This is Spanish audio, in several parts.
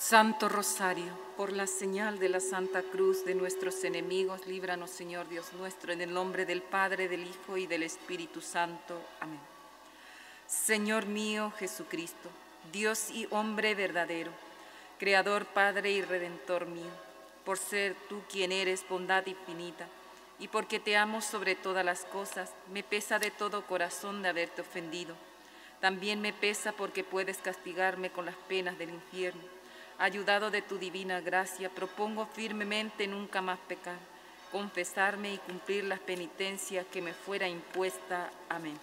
Santo Rosario, por la señal de la Santa Cruz de nuestros enemigos, líbranos, Señor Dios nuestro, en el nombre del Padre, del Hijo y del Espíritu Santo. Amén. Señor mío Jesucristo, Dios y hombre verdadero, Creador, Padre y Redentor mío, por ser tú quien eres bondad infinita, y porque te amo sobre todas las cosas, me pesa de todo corazón de haberte ofendido. También me pesa porque puedes castigarme con las penas del infierno. Ayudado de tu divina gracia, propongo firmemente nunca más pecar, confesarme y cumplir las penitencias que me fuera impuesta. Amén.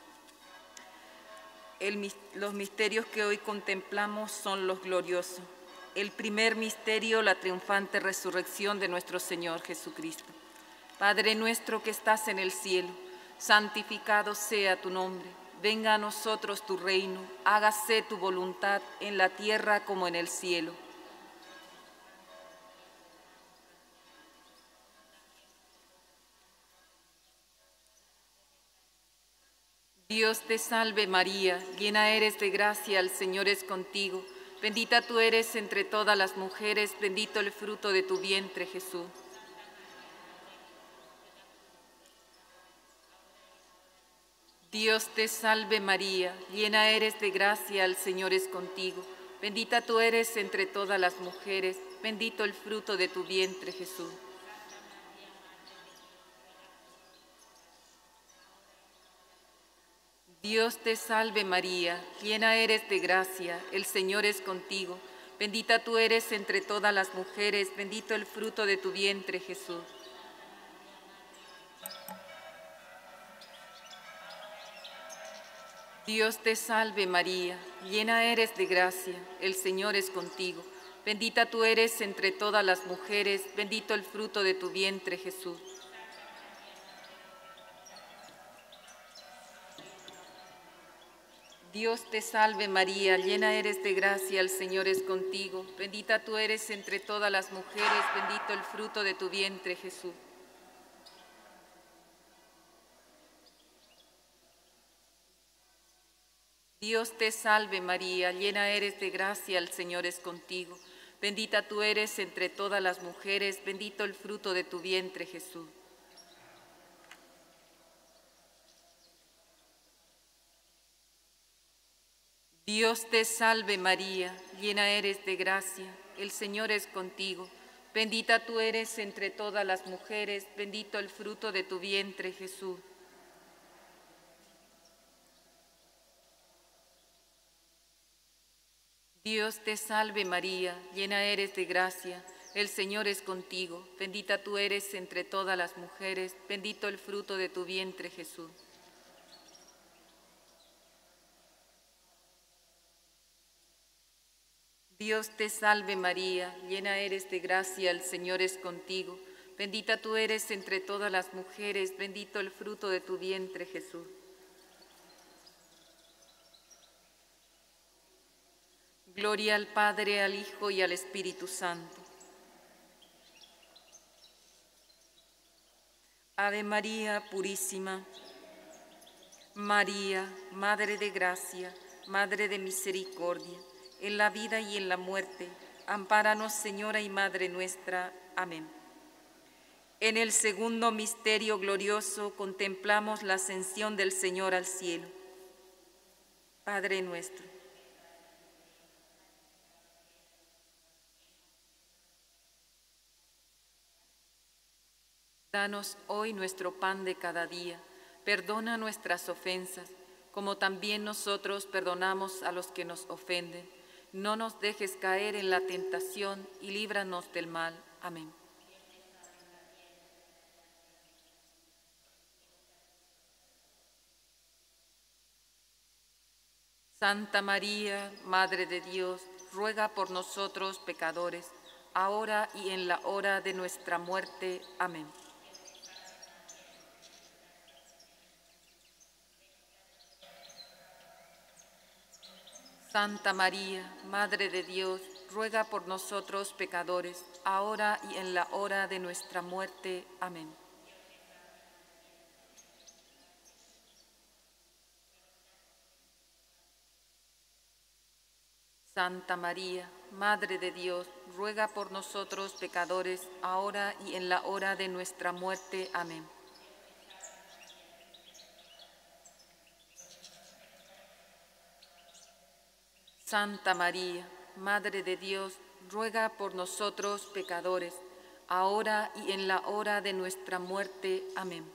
Los misterios que hoy contemplamos son los gloriosos. El primer misterio, la triunfante resurrección de nuestro Señor Jesucristo. Padre nuestro que estás en el cielo, santificado sea tu nombre. Venga a nosotros tu reino, hágase tu voluntad en la tierra como en el cielo. Dios te salve María, llena eres de gracia, el Señor es contigo. Bendita tú eres entre todas las mujeres, bendito el fruto de tu vientre, Jesús. Dios te salve María, llena eres de gracia, el Señor es contigo. Bendita tú eres entre todas las mujeres, bendito el fruto de tu vientre, Jesús. Dios te salve María, llena eres de gracia, el Señor es contigo. Bendita tú eres entre todas las mujeres, bendito el fruto de tu vientre, Jesús. Dios te salve María, llena eres de gracia, el Señor es contigo. Bendita tú eres entre todas las mujeres, bendito el fruto de tu vientre, Jesús. Dios te salve María, llena eres de gracia, el Señor es contigo. Bendita tú eres entre todas las mujeres, bendito el fruto de tu vientre, Jesús. Dios te salve María, llena eres de gracia, el Señor es contigo. Bendita tú eres entre todas las mujeres, bendito el fruto de tu vientre, Jesús. Dios te salve María, llena eres de gracia, el Señor es contigo. Bendita tú eres entre todas las mujeres, bendito el fruto de tu vientre, Jesús. Dios te salve María, llena eres de gracia, el Señor es contigo. Bendita tú eres entre todas las mujeres, bendito el fruto de tu vientre, Jesús. Dios te salve María, llena eres de gracia, el Señor es contigo. Bendita tú eres entre todas las mujeres, bendito el fruto de tu vientre, Jesús. Gloria al Padre, al Hijo y al Espíritu Santo. Ave María Purísima, María, Madre de Gracia, Madre de Misericordia, en la vida y en la muerte, ampáranos, Señora y Madre nuestra. Amén. En el segundo misterio glorioso contemplamos la ascensión del Señor al cielo. Padre nuestro, danos hoy nuestro pan de cada día. Perdona nuestras ofensas, como también nosotros perdonamos a los que nos ofenden. No nos dejes caer en la tentación y líbranos del mal. Amén. Santa María, Madre de Dios, ruega por nosotros pecadores, ahora y en la hora de nuestra muerte. Amén. Santa María, Madre de Dios, ruega por nosotros pecadores, ahora y en la hora de nuestra muerte. Amén. Santa María, Madre de Dios, ruega por nosotros pecadores, ahora y en la hora de nuestra muerte. Amén. Santa María, Madre de Dios, ruega por nosotros pecadores, ahora y en la hora de nuestra muerte. Amén.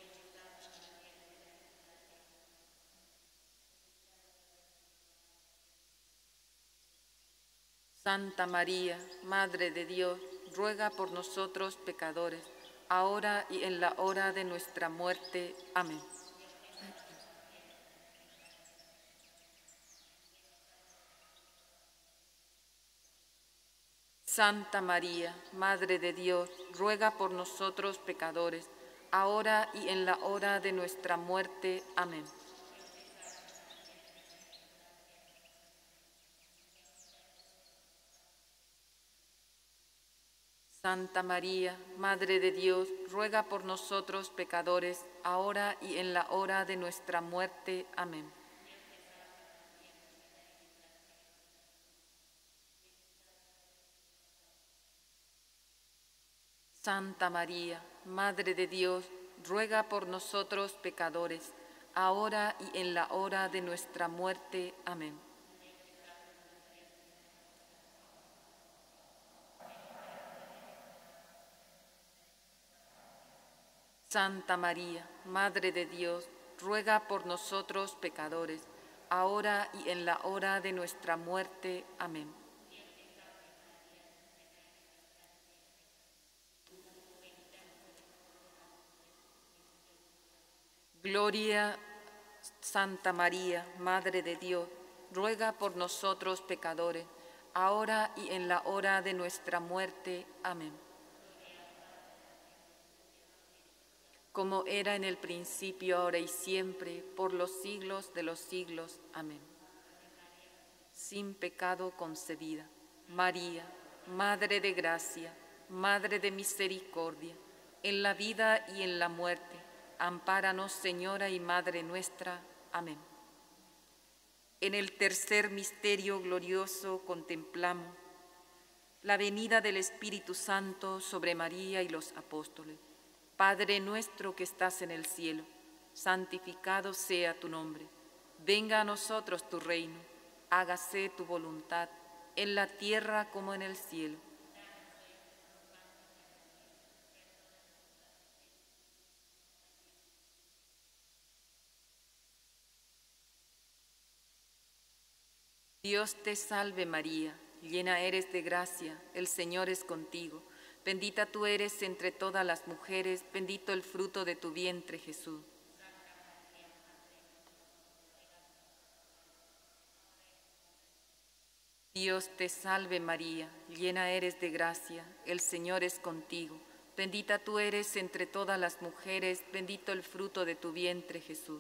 Santa María, Madre de Dios, ruega por nosotros pecadores, ahora y en la hora de nuestra muerte. Amén. Santa María, Madre de Dios, ruega por nosotros pecadores, ahora y en la hora de nuestra muerte. Amén. Santa María, Madre de Dios, ruega por nosotros pecadores, ahora y en la hora de nuestra muerte. Amén. Santa María, Madre de Dios, ruega por nosotros pecadores, ahora y en la hora de nuestra muerte. Amén. Santa María, Madre de Dios, ruega por nosotros pecadores, ahora y en la hora de nuestra muerte. Amén. Gloria, Santa María, Madre de Dios, ruega por nosotros pecadores, ahora y en la hora de nuestra muerte. Amén. Como era en el principio, ahora y siempre, por los siglos de los siglos. Amén. Sin pecado concebida, María, Madre de gracia, Madre de misericordia, en la vida y en la muerte, ampáranos, Señora y Madre nuestra. Amén. En el tercer misterio glorioso contemplamos la venida del Espíritu Santo sobre María y los apóstoles. Padre nuestro que estás en el cielo, santificado sea tu nombre. Venga a nosotros tu reino, hágase tu voluntad, en la tierra como en el cielo. Dios te salve María, llena eres de gracia, el Señor es contigo. Bendita tú eres entre todas las mujeres, bendito el fruto de tu vientre, Jesús. Dios te salve María, llena eres de gracia, el Señor es contigo. Bendita tú eres entre todas las mujeres, bendito el fruto de tu vientre, Jesús.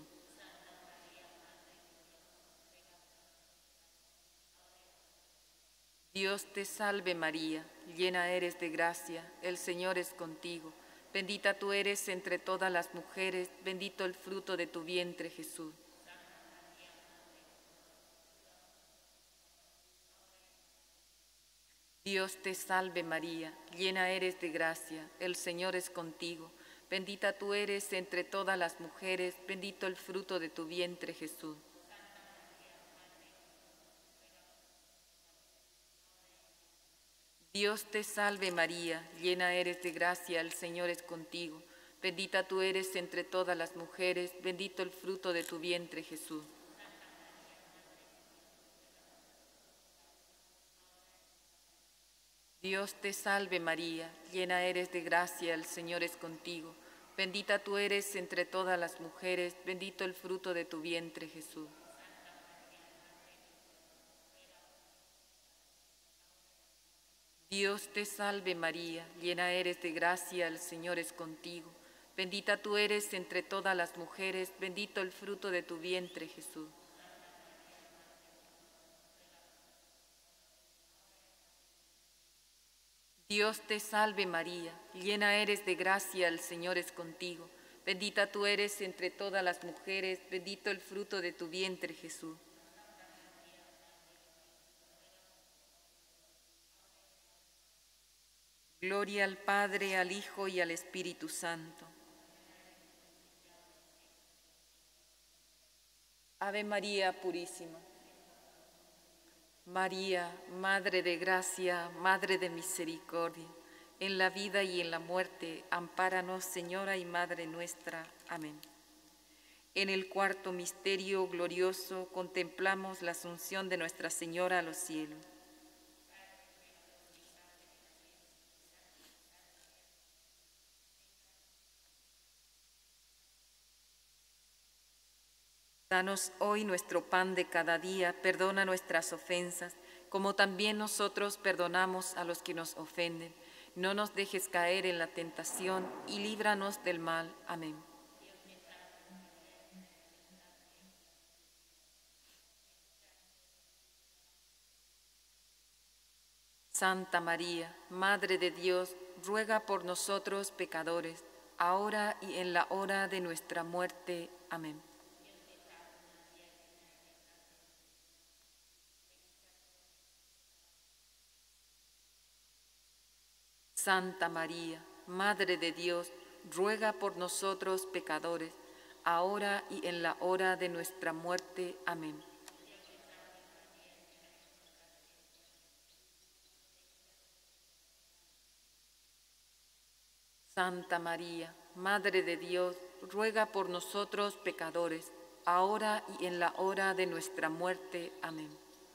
Dios te salve María, llena eres de gracia, el Señor es contigo. Bendita tú eres entre todas las mujeres, bendito el fruto de tu vientre, Jesús. Dios te salve María, llena eres de gracia, el Señor es contigo. Bendita tú eres entre todas las mujeres, bendito el fruto de tu vientre, Jesús. Dios te salve María, llena eres de gracia, el Señor es contigo. Bendita tú eres entre todas las mujeres, bendito el fruto de tu vientre, Jesús. Dios te salve María, llena eres de gracia, el Señor es contigo. Bendita tú eres entre todas las mujeres, bendito el fruto de tu vientre, Jesús. Dios te salve María, llena eres de gracia, el Señor es contigo. Bendita tú eres entre todas las mujeres, bendito el fruto de tu vientre, Jesús. Dios te salve María, llena eres de gracia, el Señor es contigo. Bendita tú eres entre todas las mujeres, bendito el fruto de tu vientre, Jesús. Gloria al Padre, al Hijo y al Espíritu Santo. Ave María Purísima. María, Madre de Gracia, Madre de Misericordia, en la vida y en la muerte, ampáranos, Señora y Madre nuestra. Amén. En el cuarto misterio glorioso contemplamos la asunción de Nuestra Señora a los cielos. Danos hoy nuestro pan de cada día, perdona nuestras ofensas, como también nosotros perdonamos a los que nos ofenden. No nos dejes caer en la tentación y líbranos del mal. Amén. Santa María, Madre de Dios, ruega por nosotros pecadores, ahora y en la hora de nuestra muerte. Amén. Santa María, Madre de Dios, ruega por nosotros pecadores, ahora y en la hora de nuestra muerte. Amén. Santa María, Madre de Dios, ruega por nosotros pecadores, ahora y en la hora de nuestra muerte. Amén.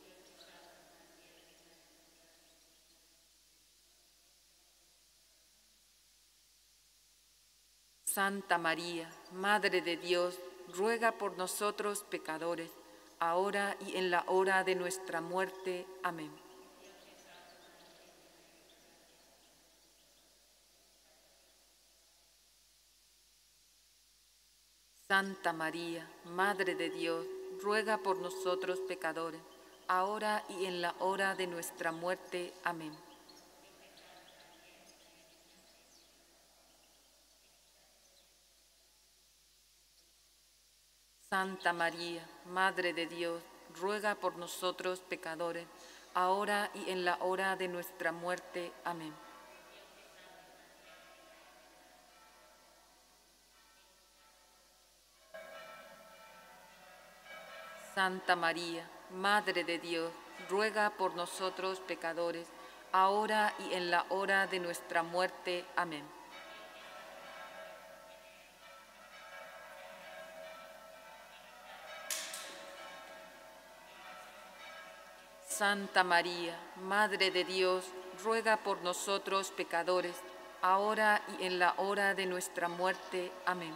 Santa María, Madre de Dios, ruega por nosotros pecadores, ahora y en la hora de nuestra muerte. Amén. Santa María, Madre de Dios, ruega por nosotros pecadores, ahora y en la hora de nuestra muerte. Amén. Santa María, Madre de Dios, ruega por nosotros pecadores, ahora y en la hora de nuestra muerte. Amén. Santa María, Madre de Dios, ruega por nosotros pecadores, ahora y en la hora de nuestra muerte. Amén. Santa María, Madre de Dios, ruega por nosotros pecadores, ahora y en la hora de nuestra muerte. Amén.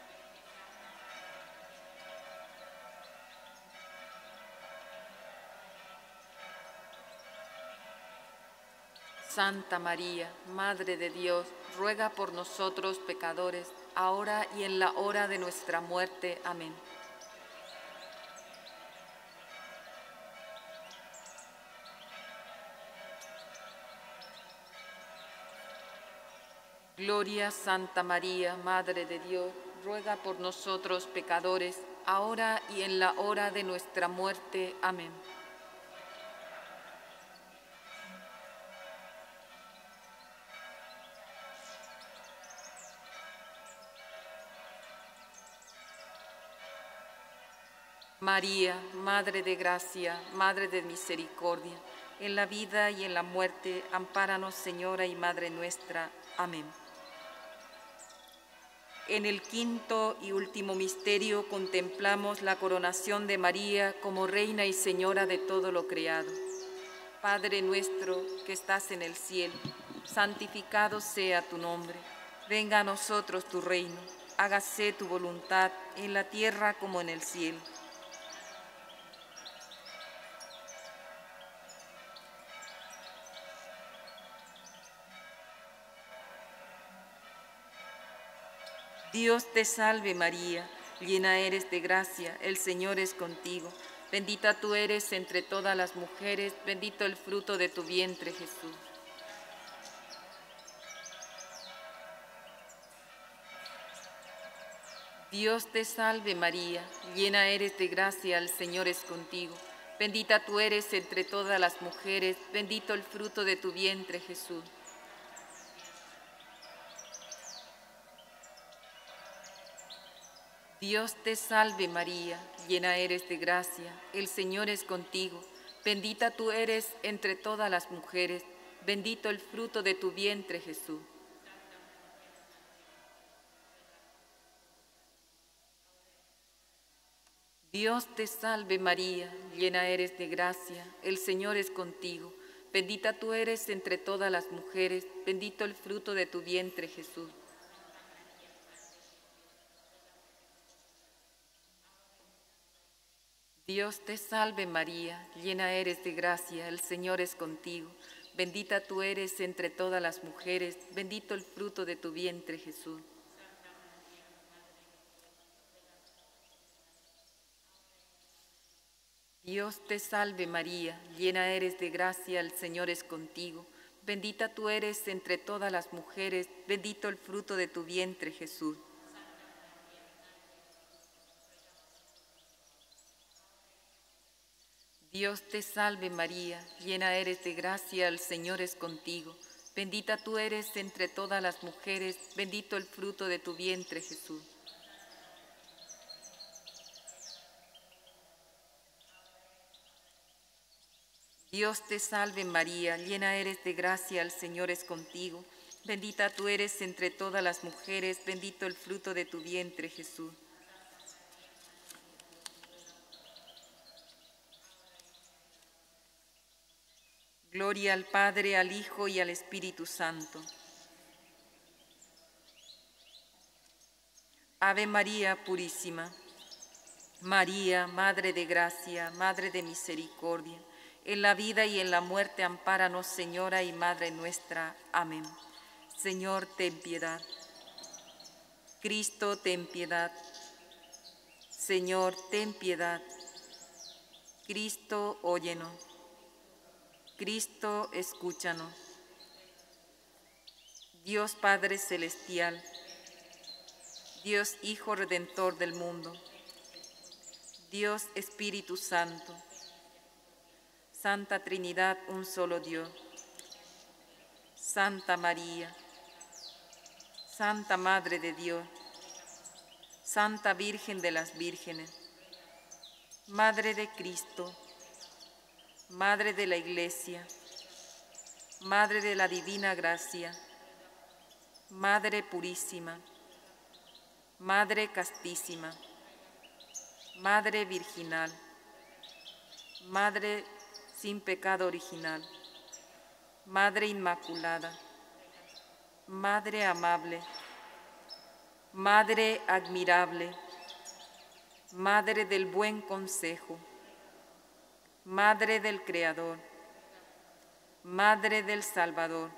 Santa María, Madre de Dios, ruega por nosotros pecadores, ahora y en la hora de nuestra muerte. Amén. Gloria Santa María, Madre de Dios, ruega por nosotros pecadores, ahora y en la hora de nuestra muerte. Amén. María, Madre de Gracia, Madre de Misericordia, en la vida y en la muerte, ampáranos, Señora y Madre nuestra. Amén. En el quinto y último misterio contemplamos la coronación de María como Reina y Señora de todo lo creado. Padre nuestro que estás en el cielo, santificado sea tu nombre. Venga a nosotros tu reino, hágase tu voluntad en la tierra como en el cielo. Dios te salve María, llena eres de gracia, el Señor es contigo. Bendita tú eres entre todas las mujeres, bendito el fruto de tu vientre, Jesús. Dios te salve María, llena eres de gracia, el Señor es contigo. Bendita tú eres entre todas las mujeres, bendito el fruto de tu vientre, Jesús. Dios te salve María, llena eres de gracia, el Señor es contigo, bendita tú eres entre todas las mujeres, bendito el fruto de tu vientre Jesús. Dios te salve María, llena eres de gracia, el Señor es contigo, bendita tú eres entre todas las mujeres, bendito el fruto de tu vientre Jesús. Dios te salve María, llena eres de gracia, el Señor es contigo, bendita tú eres entre todas las mujeres, bendito el fruto de tu vientre Jesús. Dios te salve María, llena eres de gracia, el Señor es contigo, bendita tú eres entre todas las mujeres, bendito el fruto de tu vientre Jesús. Dios te salve María, llena eres de gracia, el Señor es contigo, bendita tú eres entre todas las mujeres, bendito el fruto de tu vientre Jesús. Dios te salve María, llena eres de gracia, el Señor es contigo, bendita tú eres entre todas las mujeres, bendito el fruto de tu vientre Jesús. Gloria al Padre, al Hijo y al Espíritu Santo. Ave María Purísima, María, Madre de Gracia, Madre de Misericordia, en la vida y en la muerte ampáranos, Señora y Madre nuestra. Amén. Señor, ten piedad. Cristo, ten piedad. Señor, ten piedad. Cristo, óyenos. Cristo, escúchanos. Dios Padre Celestial, Dios Hijo Redentor del mundo, Dios Espíritu Santo, Santa Trinidad, un solo Dios, Santa María, Santa Madre de Dios, Santa Virgen de las Vírgenes, Madre de Cristo, Madre de la Iglesia, Madre de la Divina Gracia, Madre Purísima, Madre Castísima, Madre Virginal, Madre sin pecado original, Madre Inmaculada, Madre amable, Madre admirable, Madre del buen consejo, Madre del Creador, Madre del Salvador,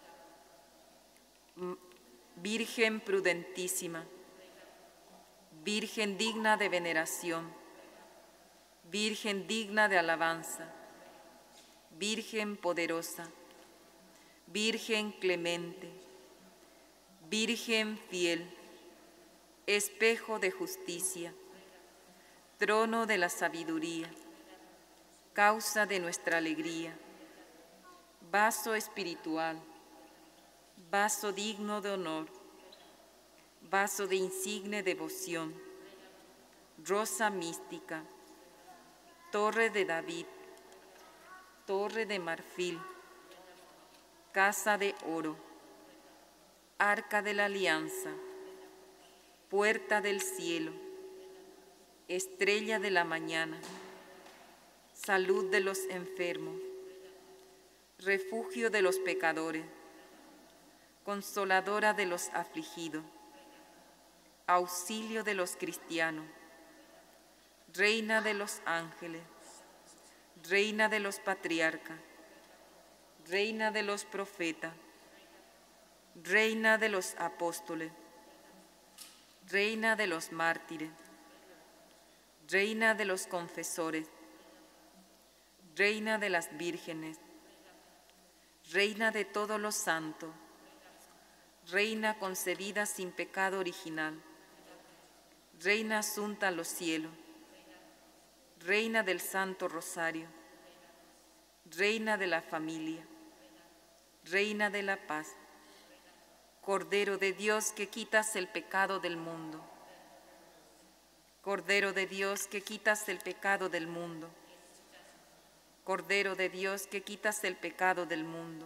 Virgen prudentísima, Virgen digna de veneración, Virgen digna de alabanza, Virgen poderosa, Virgen clemente, Virgen fiel, espejo de justicia, trono de la sabiduría, causa de nuestra alegría, vaso espiritual, vaso digno de honor, vaso de insigne devoción, rosa mística, torre de David, torre de marfil, casa de oro, arca de la alianza, puerta del cielo, estrella de la mañana, salud de los enfermos, refugio de los pecadores, consoladora de los afligidos, auxilio de los cristianos, reina de los ángeles, reina de los patriarcas, reina de los profetas, reina de los apóstoles, reina de los mártires, reina de los confesores, reina de las vírgenes, reina de todos los santos, reina concebida sin pecado original, reina asunta a los cielos, reina del Santo Rosario, reina de la familia, reina de la paz, Cordero de Dios que quitas el pecado del mundo, Cordero de Dios, que quitas el pecado del mundo. Cordero de Dios, que quitas el pecado del mundo.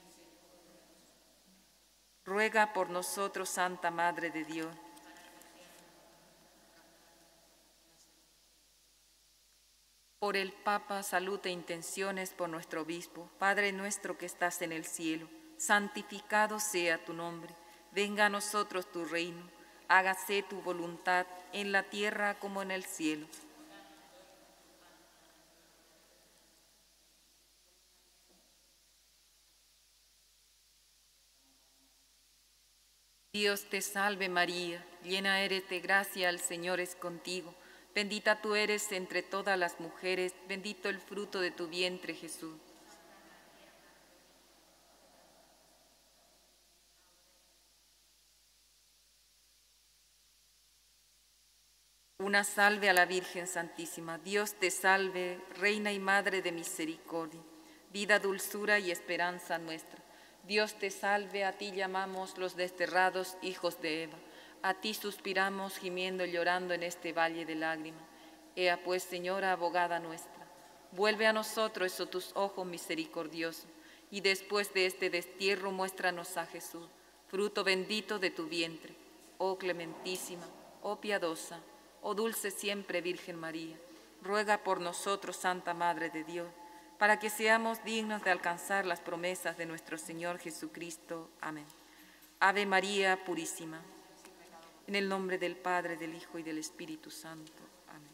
Ruega por nosotros, Santa Madre de Dios. Por el Papa, salud e intenciones, por nuestro obispo. Padre nuestro que estás en el cielo, santificado sea tu nombre. Venga a nosotros tu reino. Hágase tu voluntad en la tierra como en el cielo. Dios te salve María, llena eres de gracia, el Señor es contigo. Bendita tú eres entre todas las mujeres, bendito el fruto de tu vientre, Jesús. Una salve a la Virgen Santísima. Dios te salve, Reina y Madre de misericordia, vida, dulzura y esperanza nuestra. Dios te salve, a ti llamamos los desterrados hijos de Eva. A ti suspiramos, gimiendo y llorando en este valle de lágrimas. Ea pues, Señora, abogada nuestra, vuelve a nosotros tus ojos misericordiosos, y después de este destierro muéstranos a Jesús, fruto bendito de tu vientre. Oh clementísima, oh piadosa, oh dulce siempre Virgen María, ruega por nosotros, Santa Madre de Dios, para que seamos dignos de alcanzar las promesas de nuestro Señor Jesucristo. Amén. Ave María Purísima, en el nombre del Padre, del Hijo y del Espíritu Santo. Amén.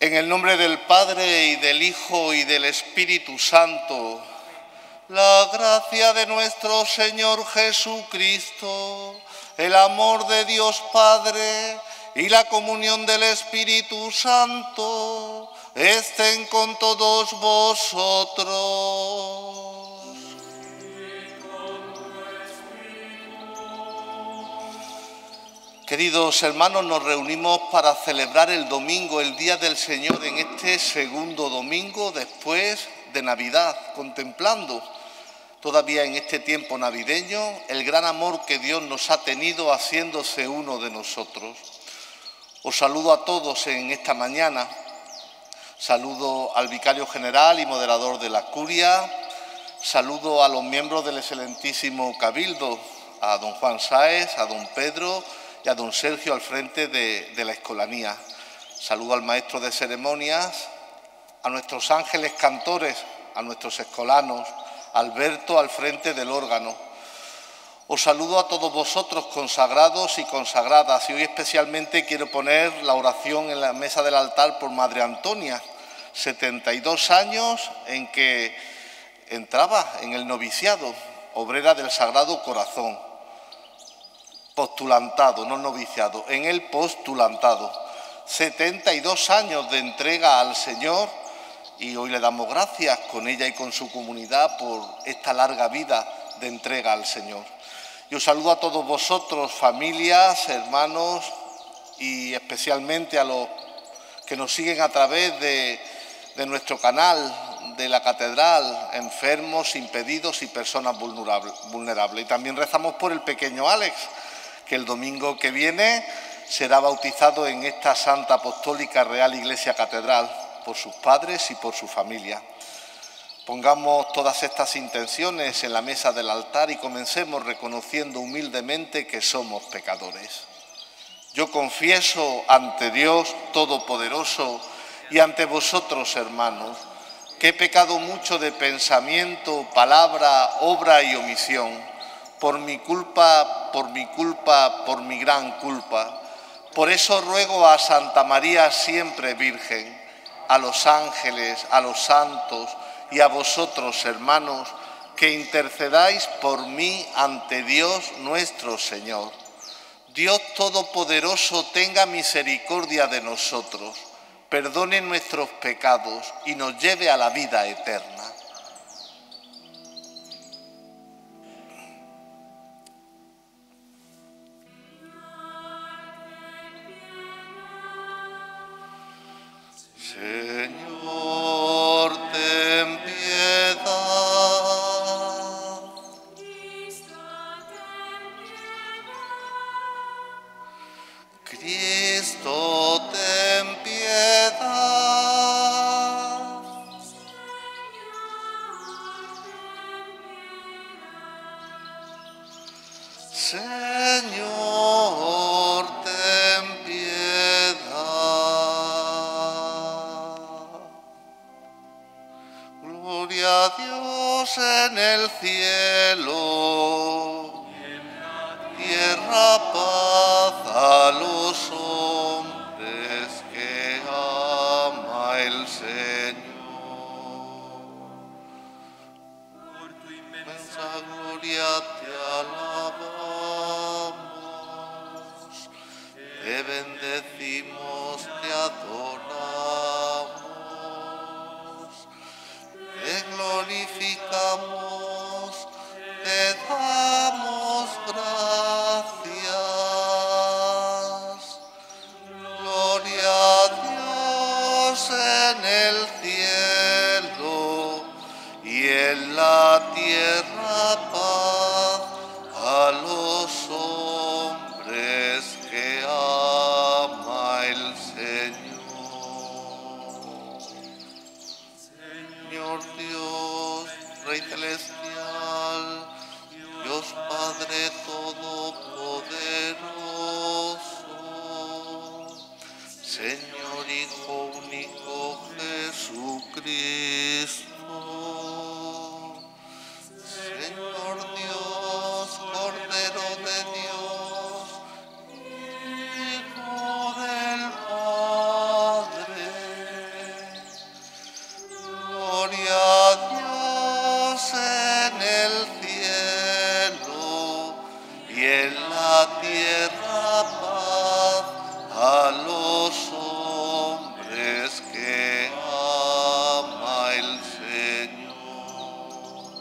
En el nombre del Padre, y del Hijo, y del Espíritu Santo, la gracia de nuestro Señor Jesucristo, el amor de Dios Padre y la comunión del Espíritu Santo estén con todos vosotros. Queridos hermanos, nos reunimos para celebrar el domingo, el Día del Señor, en este segundo domingo después de Navidad, contemplando todavía en este tiempo navideño el gran amor que Dios nos ha tenido haciéndose uno de nosotros. Os saludo a todos en esta mañana, saludo al vicario general y moderador de la curia, saludo a los miembros del excelentísimo Cabildo, a don Juan Sáez, a don Pedro y a don Sergio al frente de la escolanía. Saludo al maestro de ceremonias, a nuestros ángeles cantores, a nuestros escolanos, a Alberto al frente del órgano. Os saludo a todos vosotros, consagrados y consagradas, y hoy especialmente quiero poner la oración en la mesa del altar por Madre Antonia, 72 años en que entraba en el noviciado, obrera del Sagrado Corazón. Postulantado, no noviciado, en el postulantado. 72 años de entrega al Señor y hoy le damos gracias con ella y con su comunidad por esta larga vida de entrega al Señor. Y os saludo a todos vosotros, familias, hermanos y especialmente a los que nos siguen a través de nuestro canal de la catedral, enfermos, impedidos y personas vulnerables. Y también rezamos por el pequeño Alex, que el domingo que viene será bautizado en esta Santa Apostólica Real Iglesia Catedral, por sus padres y por su familia. Pongamos todas estas intenciones en la mesa del altar y comencemos reconociendo humildemente que somos pecadores. Yo confieso ante Dios Todopoderoso y ante vosotros, hermanos, que he pecado mucho de pensamiento, palabra, obra y omisión, por mi culpa, por mi gran culpa. Por eso ruego a Santa María siempre Virgen, a los ángeles, a los santos y a vosotros, hermanos, que intercedáis por mí ante Dios nuestro Señor. Dios Todopoderoso tenga misericordia de nosotros, perdone nuestros pecados y nos lleve a la vida eterna. Señor, ten piedad. Cristo, ten piedad. Señor, ten piedad. Gloria a Dios en el cielo, tierra paz a los hombres que ama el Señor. Por tu inmensa gloria te alabamos, te bendecimos, te adoramos, te glorificamos, te damos gracias. Gloria a Dios en el cielo y en la tierra paz a los hombres que ama el Señor. Señor Dios, Rey celestial, Dios Padre todopoderoso, Señor Hijo único Jesucristo, Señor Dios, Cordero de Dios, Hijo del Padre, en el cielo y en la tierra paz a los hombres que ama el Señor.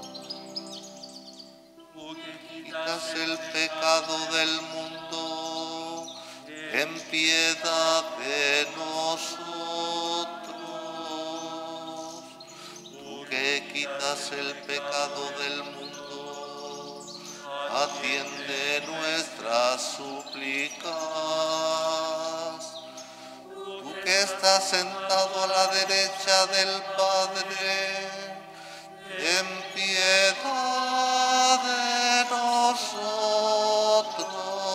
Tú que quitas el pecado del mundo, ten piedad de nosotros. Tú que quitas el pecado del mundo, atiende nuestras súplicas. Tú que estás sentado a la derecha del Padre, ten piedad de nosotros.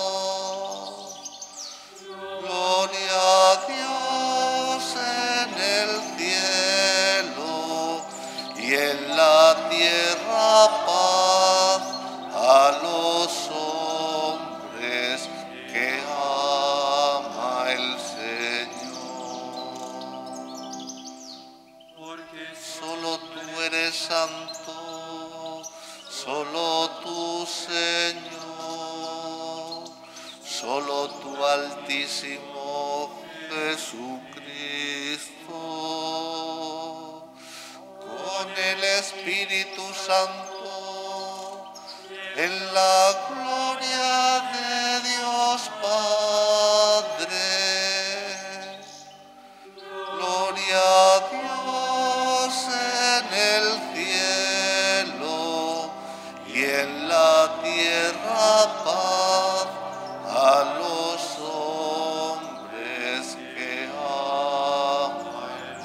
Gloria a Dios en el cielo y en la tierra paz a los hombres que ama el Señor. Porque solo tú eres santo, solo tú, Señor, solo tú, Altísimo Jesucristo, con el Espíritu Santo, en la gloria de Dios Padre. Gloria a Dios en el cielo y en la tierra paz a los hombres que ama el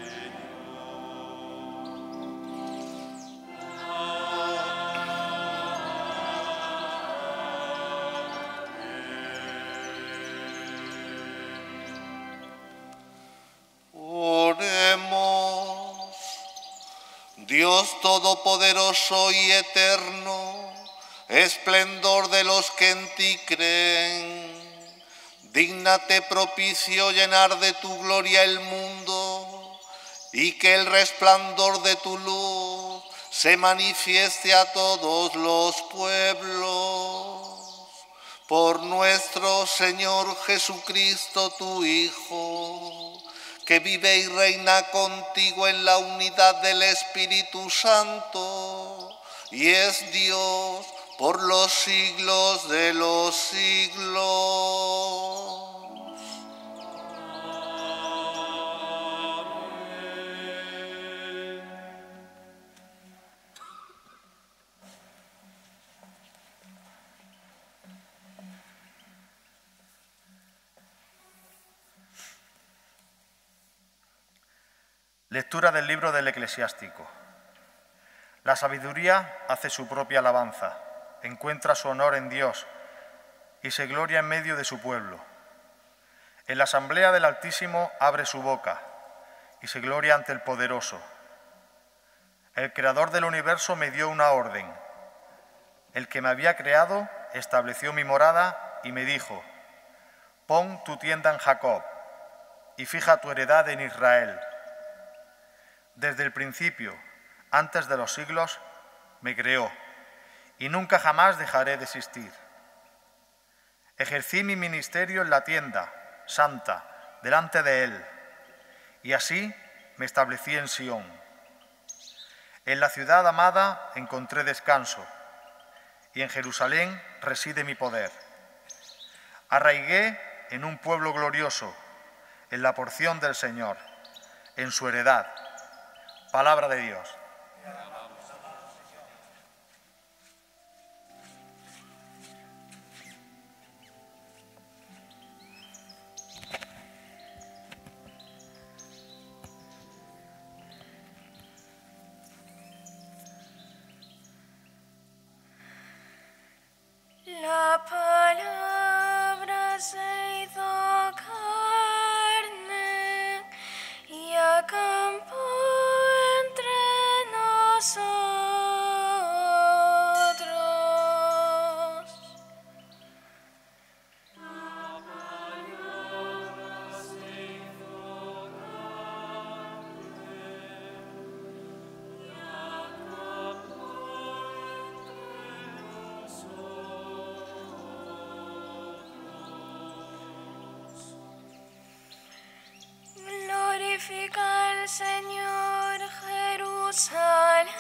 Oremos. Dios todopoderoso y eterno, esplendor de los que en ti creen, dígnate propicio llenar de tu gloria el mundo y que el resplandor de tu luz se manifieste a todos los pueblos. Por nuestro Señor Jesucristo, tu Hijo, que vive y reina contigo en la unidad del Espíritu Santo, y es Dios por los siglos de los siglos. Lectura del libro del Eclesiástico. La sabiduría hace su propia alabanza, encuentra su honor en Dios y se gloria en medio de su pueblo. En la asamblea del Altísimo abre su boca y se gloria ante el Poderoso. El Creador del universo me dio una orden. El que me había creado estableció mi morada y me dijo: pon tu tienda en Jacob y fija tu heredad en Israel. Desde el principio, antes de los siglos, me creó, y nunca jamás dejaré de existir. Ejercí mi ministerio en la tienda santa, delante de él, y así me establecí en Sión. En la ciudad amada encontré descanso, y en Jerusalén reside mi poder. Arraigué en un pueblo glorioso, en la porción del Señor, en su heredad. Palabra de Dios. La palabra se hizo carne y acampó entre Glorifica al Señor, Jerusalén.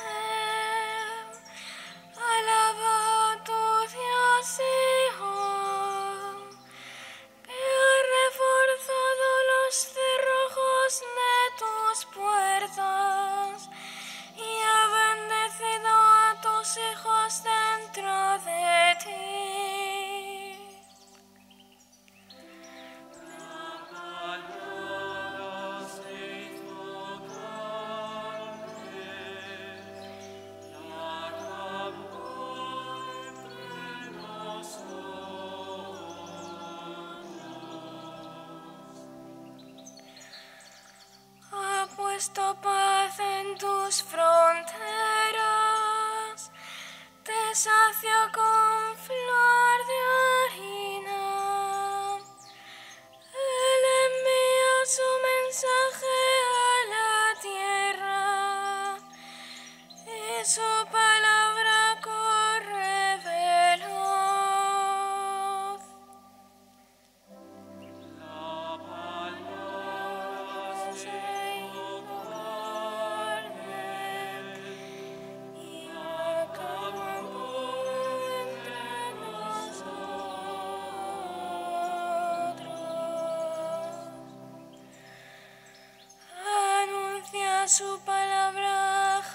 Alaba a tu Dios, Sion, que ha reforzado los cerrojos de tus puertas y ha bendecido a tus hijos dentro de ti. Ha puesto paz en tus fronteras, te sacia con flor de harina. Él envía su mensaje a la tierra y su palabra corre veloz. Y acabó entre nosotros. Anuncia su palabra a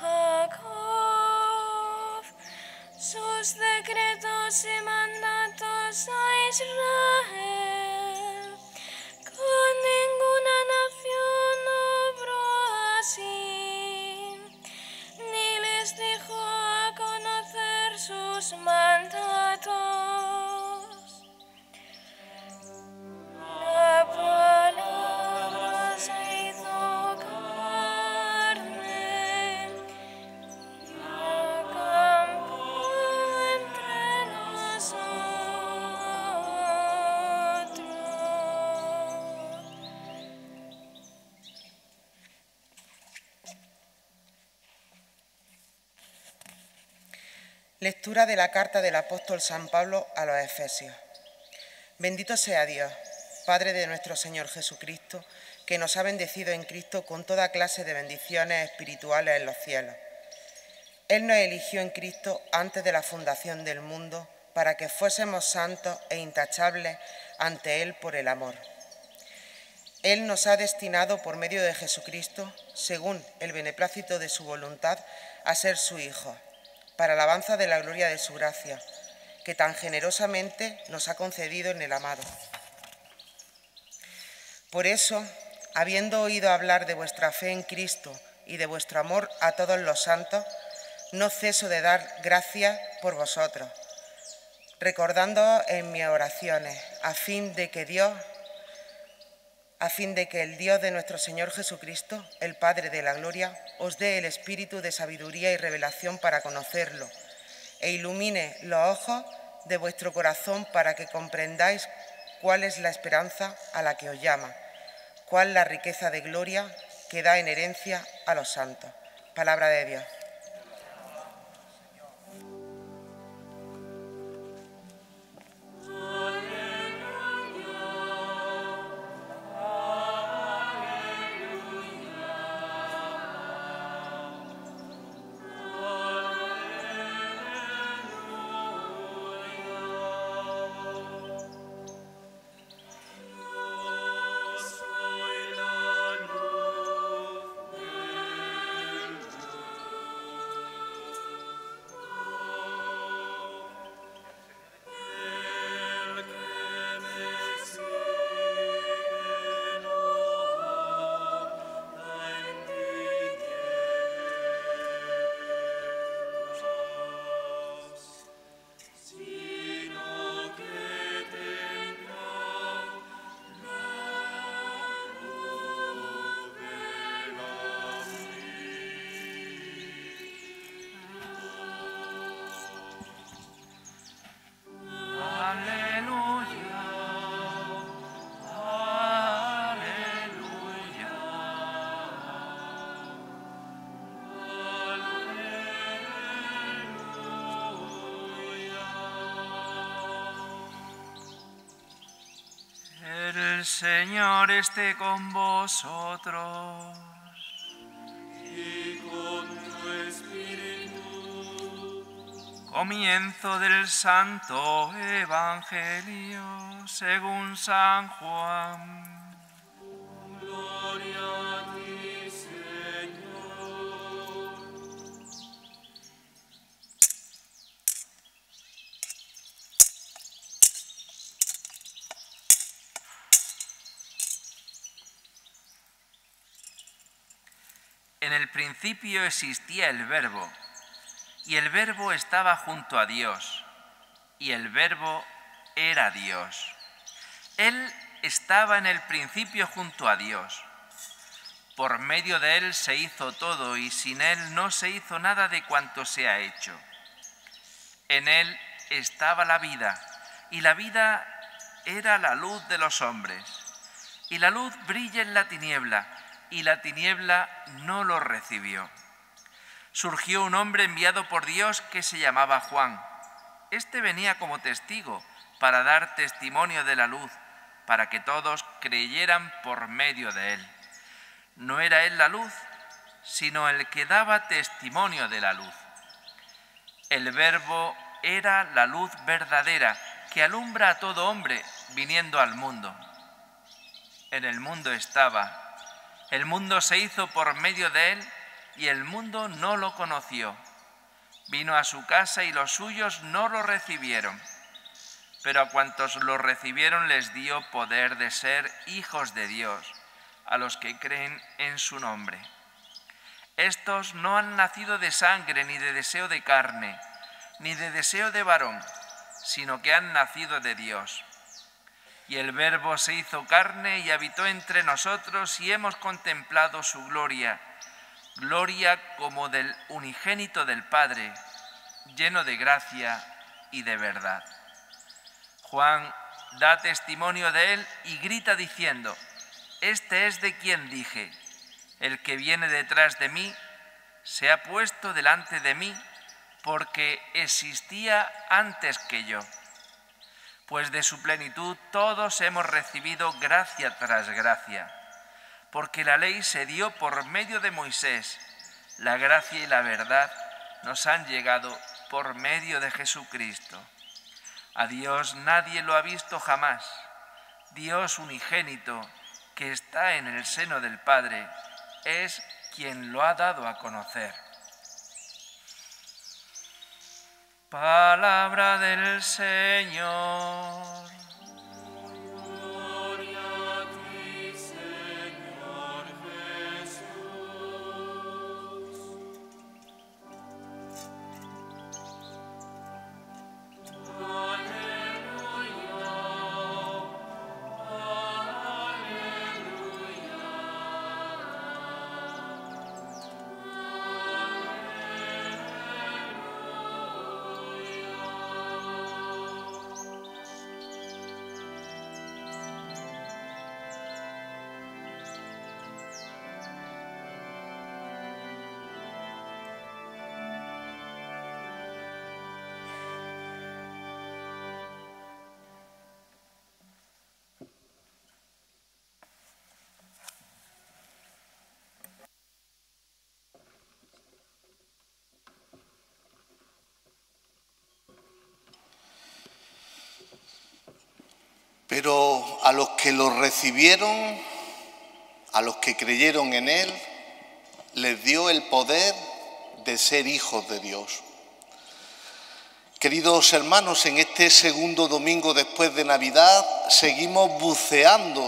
Jacob, sus decretos y mandatos a Israel. Con ninguna nación obró así, ni les dijo a conocer sus mandatos. La palabra se hizo carne y acampó entre nosotros. Lectura de la carta del apóstol San Pablo a los Efesios. Bendito sea Dios, Padre de nuestro Señor Jesucristo, que nos ha bendecido en Cristo con toda clase de bendiciones espirituales en los cielos. Él nos eligió en Cristo antes de la fundación del mundo para que fuésemos santos e intachables ante Él por el amor. Él nos ha destinado por medio de Jesucristo, según el beneplácito de su voluntad, a ser su Hijo, para alabanza de la gloria de su gracia, que tan generosamente nos ha concedido en el amado. Por eso, habiendo oído hablar de vuestra fe en Cristo y de vuestro amor a todos los santos, no ceso de dar gracias por vosotros, recordándoos en mis oraciones, a fin de que el Dios de nuestro Señor Jesucristo, el Padre de la gloria, os dé el espíritu de sabiduría y revelación para conocerlo, e ilumine los ojos de vuestro corazón para que comprendáis cuál es la esperanza a la que os llama, cuál la riqueza de gloria que da en herencia a los santos. Palabra de Dios. El Señor esté con vosotros. Y con tu espíritu. Comienzo del Santo Evangelio según San Juan. Gloria a ti, Señor. En el principio existía el Verbo, y el Verbo estaba junto a Dios, y el Verbo era Dios. Él estaba en el principio junto a Dios. Por medio de Él se hizo todo, y sin Él no se hizo nada de cuanto se ha hecho. En Él estaba la vida, y la vida era la luz de los hombres. Y la luz brilla en la tiniebla, y la tiniebla no lo recibió. Surgió un hombre enviado por Dios que se llamaba Juan. Este venía como testigo para dar testimonio de la luz, para que todos creyeran por medio de él. No era él la luz, sino el que daba testimonio de la luz. El Verbo era la luz verdadera que alumbra a todo hombre viniendo al mundo. En el mundo estaba. El mundo se hizo por medio de él y el mundo no lo conoció. Vino a su casa y los suyos no lo recibieron. Pero a cuantos lo recibieron les dio poder de ser hijos de Dios, a los que creen en su nombre. Estos no han nacido de sangre, ni de deseo de carne, ni de deseo de varón, sino que han nacido de Dios. Y el Verbo se hizo carne y habitó entre nosotros, y hemos contemplado su gloria, gloria como del unigénito del Padre, lleno de gracia y de verdad. Juan da testimonio de él y grita diciendo: este es de quien dije, el que viene detrás de mí se ha puesto delante de mí, porque existía antes que yo. Pues de su plenitud todos hemos recibido gracia tras gracia, porque la ley se dio por medio de Moisés, la gracia y la verdad nos han llegado por medio de Jesucristo. A Dios nadie lo ha visto jamás. Dios unigénito, que está en el seno del Padre, es quien lo ha dado a conocer. Palabra del Señor. Gloria a ti, Señor Jesús. Pero a los que lo recibieron, a los que creyeron en él, les dio el poder de ser hijos de Dios. Queridos hermanos, en este segundo domingo después de Navidad seguimos buceando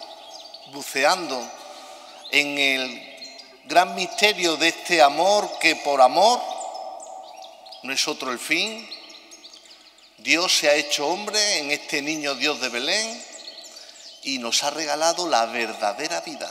en el gran misterio de este amor que por amor no es otro el fin. Dios se ha hecho hombre en este niño Dios de Belén y nos ha regalado la verdadera vida.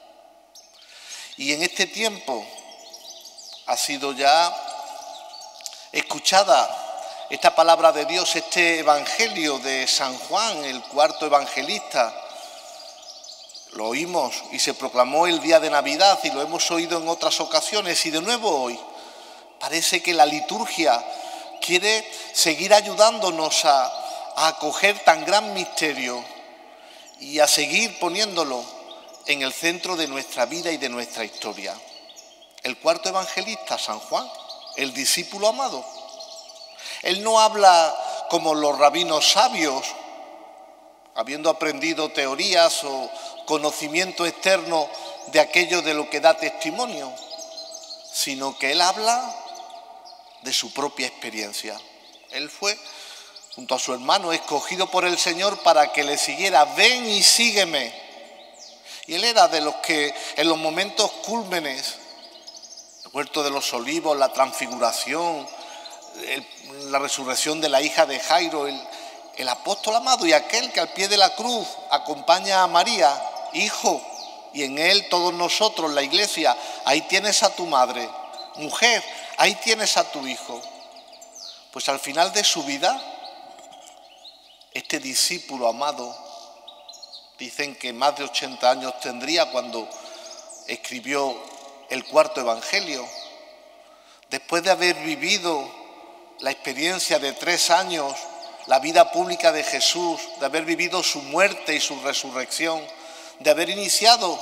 Y en este tiempo ha sido ya escuchada esta palabra de Dios, este evangelio de San Juan, el cuarto evangelista. Lo oímos y se proclamó el día de Navidad y lo hemos oído en otras ocasiones y de nuevo hoy. Parece que la liturgia quiere seguir ayudándonos a acoger tan gran misterio y a seguir poniéndolo en el centro de nuestra vida y de nuestra historia. El cuarto evangelista, San Juan, el discípulo amado. Él no habla como los rabinos sabios, habiendo aprendido teorías o conocimiento externo de aquello de lo que da testimonio, sino que él habla de su propia experiencia. Él fue, junto a su hermano, escogido por el Señor para que le siguiera. Ven y sígueme. Y él era de los que en los momentos cúlmenes, el huerto de los olivos, la transfiguración, la resurrección de la hija de Jairo, el apóstol amado y aquel que al pie de la cruz acompaña a María, hijo, y en él todos nosotros, la iglesia. Ahí tienes a tu madre. Mujer, ahí tienes a tu hijo. Pues al final de su vida, este discípulo amado, dicen que más de 80 años tendría cuando escribió el cuarto evangelio. Después de haber vivido la experiencia de 3 años, la vida pública de Jesús, de haber vivido su muerte y su resurrección, de haber iniciado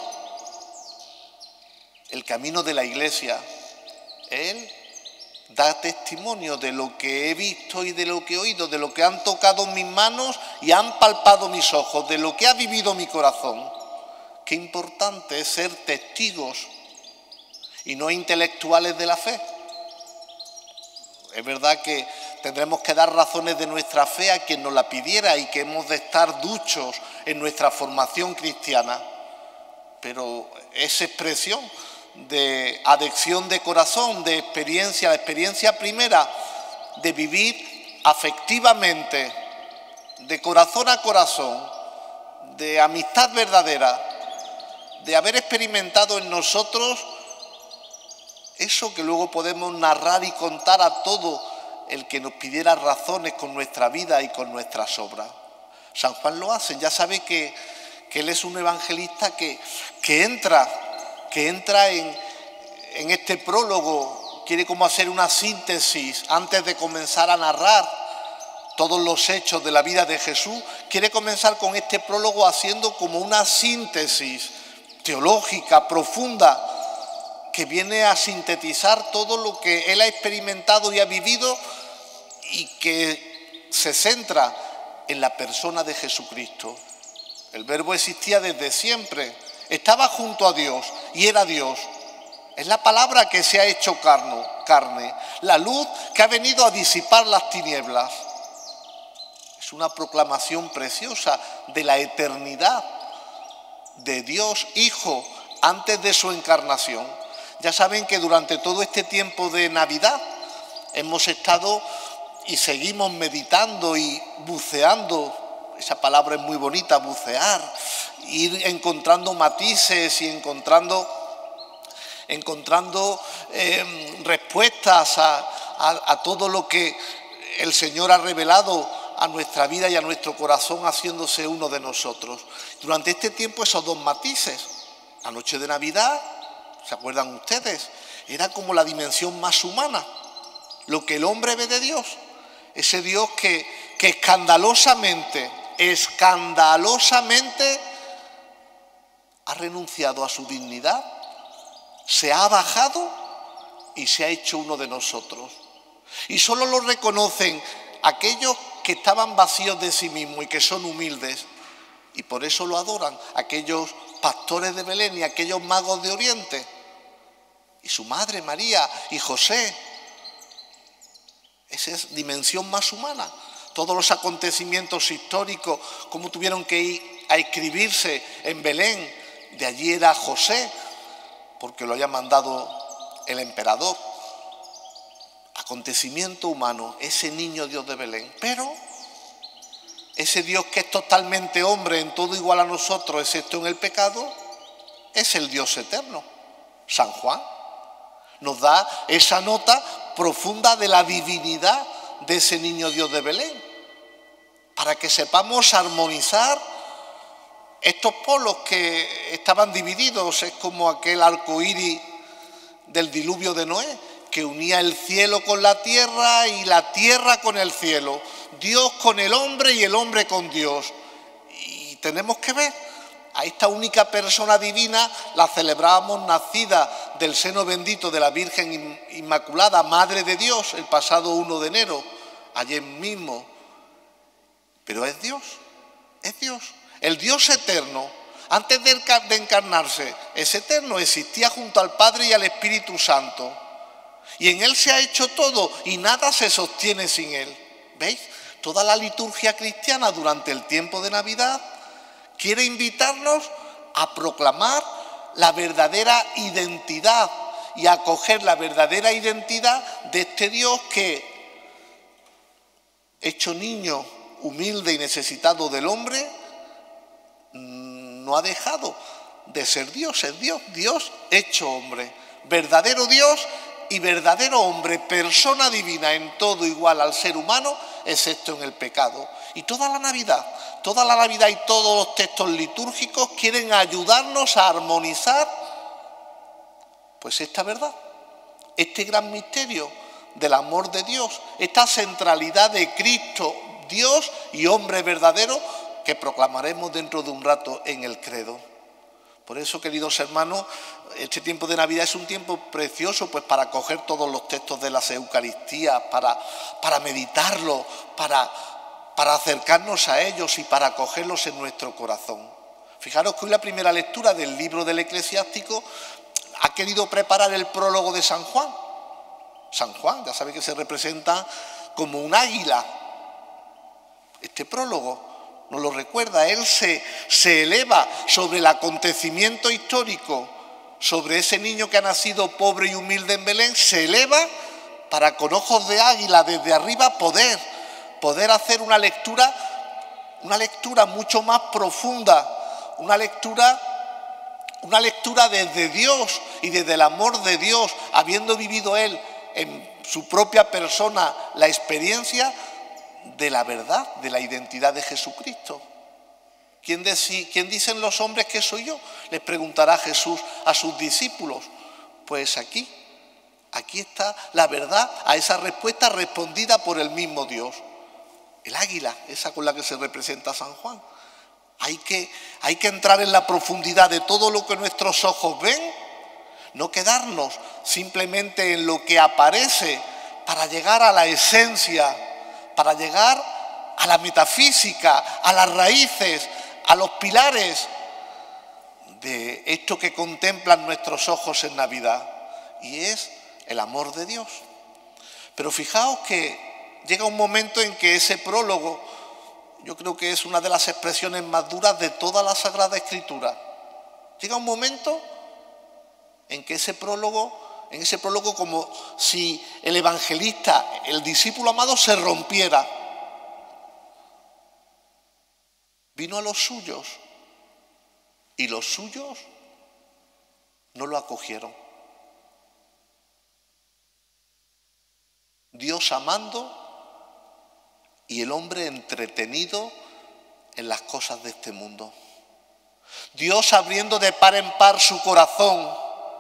el camino de la iglesia, él da testimonio de lo que he visto y de lo que he oído, de lo que han tocado mis manos y han palpado mis ojos, de lo que ha vivido mi corazón. Qué importante es ser testigos y no intelectuales de la fe. Es verdad que tendremos que dar razones de nuestra fe a quien nos la pidiera y que hemos de estar duchos en nuestra formación cristiana, pero esa expresión de adhesión de corazón, de experiencia, la experiencia primera de vivir afectivamente, de corazón a corazón, de amistad verdadera, de haber experimentado en nosotros eso que luego podemos narrar y contar a todo el que nos pidiera razones con nuestra vida y con nuestras obras. San Juan lo hace, ya sabe que él es un evangelista que entra en este prólogo, quiere como hacer una síntesis antes de comenzar a narrar todos los hechos de la vida de Jesús. Quiere comenzar con este prólogo haciendo como una síntesis teológica profunda que viene a sintetizar todo lo que él ha experimentado y ha vivido y que se centra en la persona de Jesucristo. El Verbo existía desde siempre, estaba junto a Dios y era Dios. Es la palabra que se ha hecho carne, la luz que ha venido a disipar las tinieblas. Es una proclamación preciosa de la eternidad de Dios Hijo antes de su encarnación. Ya saben que durante todo este tiempo de Navidad hemos estado y seguimos meditando y buceando, esa palabra es muy bonita, bucear, ir encontrando matices y encontrando respuestas a todo lo que el Señor ha revelado a nuestra vida y a nuestro corazón haciéndose uno de nosotros. Durante este tiempo esos dos matices, la noche de Navidad, ¿se acuerdan ustedes? Era como la dimensión más humana, lo que el hombre ve de Dios, ese Dios que escandalosamente ha renunciado a su dignidad, se ha bajado y se ha hecho uno de nosotros. Y solo lo reconocen aquellos que estaban vacíos de sí mismos y que son humildes, y por eso lo adoran, aquellos pastores de Belén y aquellos magos de Oriente, y su madre María y José. Esa es dimensión más humana. Todos los acontecimientos históricos, cómo tuvieron que ir a escribirse en Belén, de allí era José, porque lo había mandado el emperador. Acontecimiento humano, ese niño Dios de Belén. Pero ese Dios que es totalmente hombre, en todo igual a nosotros, excepto en el pecado, es el Dios eterno. San Juan nos da esa nota profunda de la divinidad de ese niño Dios de Belén, para que sepamos armonizar estos polos que estaban divididos. Es como aquel arco iris del diluvio de Noé, que unía el cielo con la tierra y la tierra con el cielo, Dios con el hombre y el hombre con Dios. Y tenemos que ver a esta única persona divina, la celebrábamos nacida del seno bendito de la Virgen Inmaculada, Madre de Dios, el pasado 1 de enero, ayer mismo. Pero es Dios, es Dios. El Dios eterno, antes de encarnarse, es eterno, existía junto al Padre y al Espíritu Santo. Y en Él se ha hecho todo y nada se sostiene sin Él. ¿Veis? Toda la liturgia cristiana durante el tiempo de Navidad quiere invitarnos a proclamar la verdadera identidad y a acoger la verdadera identidad de este Dios que, hecho niño, humilde y necesitado del hombre, no ha dejado de ser Dios, es Dios, Dios hecho hombre, verdadero Dios y verdadero hombre, persona divina en todo igual al ser humano, excepto en el pecado. Y toda la Navidad y todos los textos litúrgicos quieren ayudarnos a armonizar pues esta verdad, este gran misterio del amor de Dios, esta centralidad de Cristo, Dios y hombre verdadero, que proclamaremos dentro de un rato en el credo. Por eso, queridos hermanos, este tiempo de Navidad es un tiempo precioso pues para coger todos los textos de las Eucaristías, para meditarlos, para acercarnos a ellos y para acogerlos en nuestro corazón. Fijaros que hoy la primera lectura del libro del Eclesiástico ha querido preparar el prólogo de San Juan. San Juan, ya sabe que se representa como un águila. Este prólogo nos lo recuerda, él se eleva sobre el acontecimiento histórico, sobre ese niño que ha nacido pobre y humilde en Belén, se eleva para con ojos de águila desde arriba poder hacer una lectura mucho más profunda, una lectura desde Dios y desde el amor de Dios, habiendo vivido él en su propia persona la experiencia de la verdad, de la identidad de Jesucristo. ¿Quién dicen los hombres que soy yo?, les preguntará Jesús a sus discípulos. Pues aquí está la verdad a esa respuesta respondida por el mismo Dios. El águila, esa con la que se representa San Juan. Hay que entrar en la profundidad de todo lo que nuestros ojos ven, no quedarnos simplemente en lo que aparece, para llegar a la esencia, para llegar a la metafísica, a las raíces, a los pilares de esto que contemplan nuestros ojos en Navidad, y es el amor de Dios. Pero fijaos que llega un momento en que ese prólogo, yo creo que es una de las expresiones más duras de toda la Sagrada Escritura. Llega un momento en que en ese prólogo como si el evangelista, el discípulo amado, se rompiera. Vino a los suyos y los suyos no lo acogieron. Dios amando y el hombre entretenido en las cosas de este mundo. Dios abriendo de par en par su corazón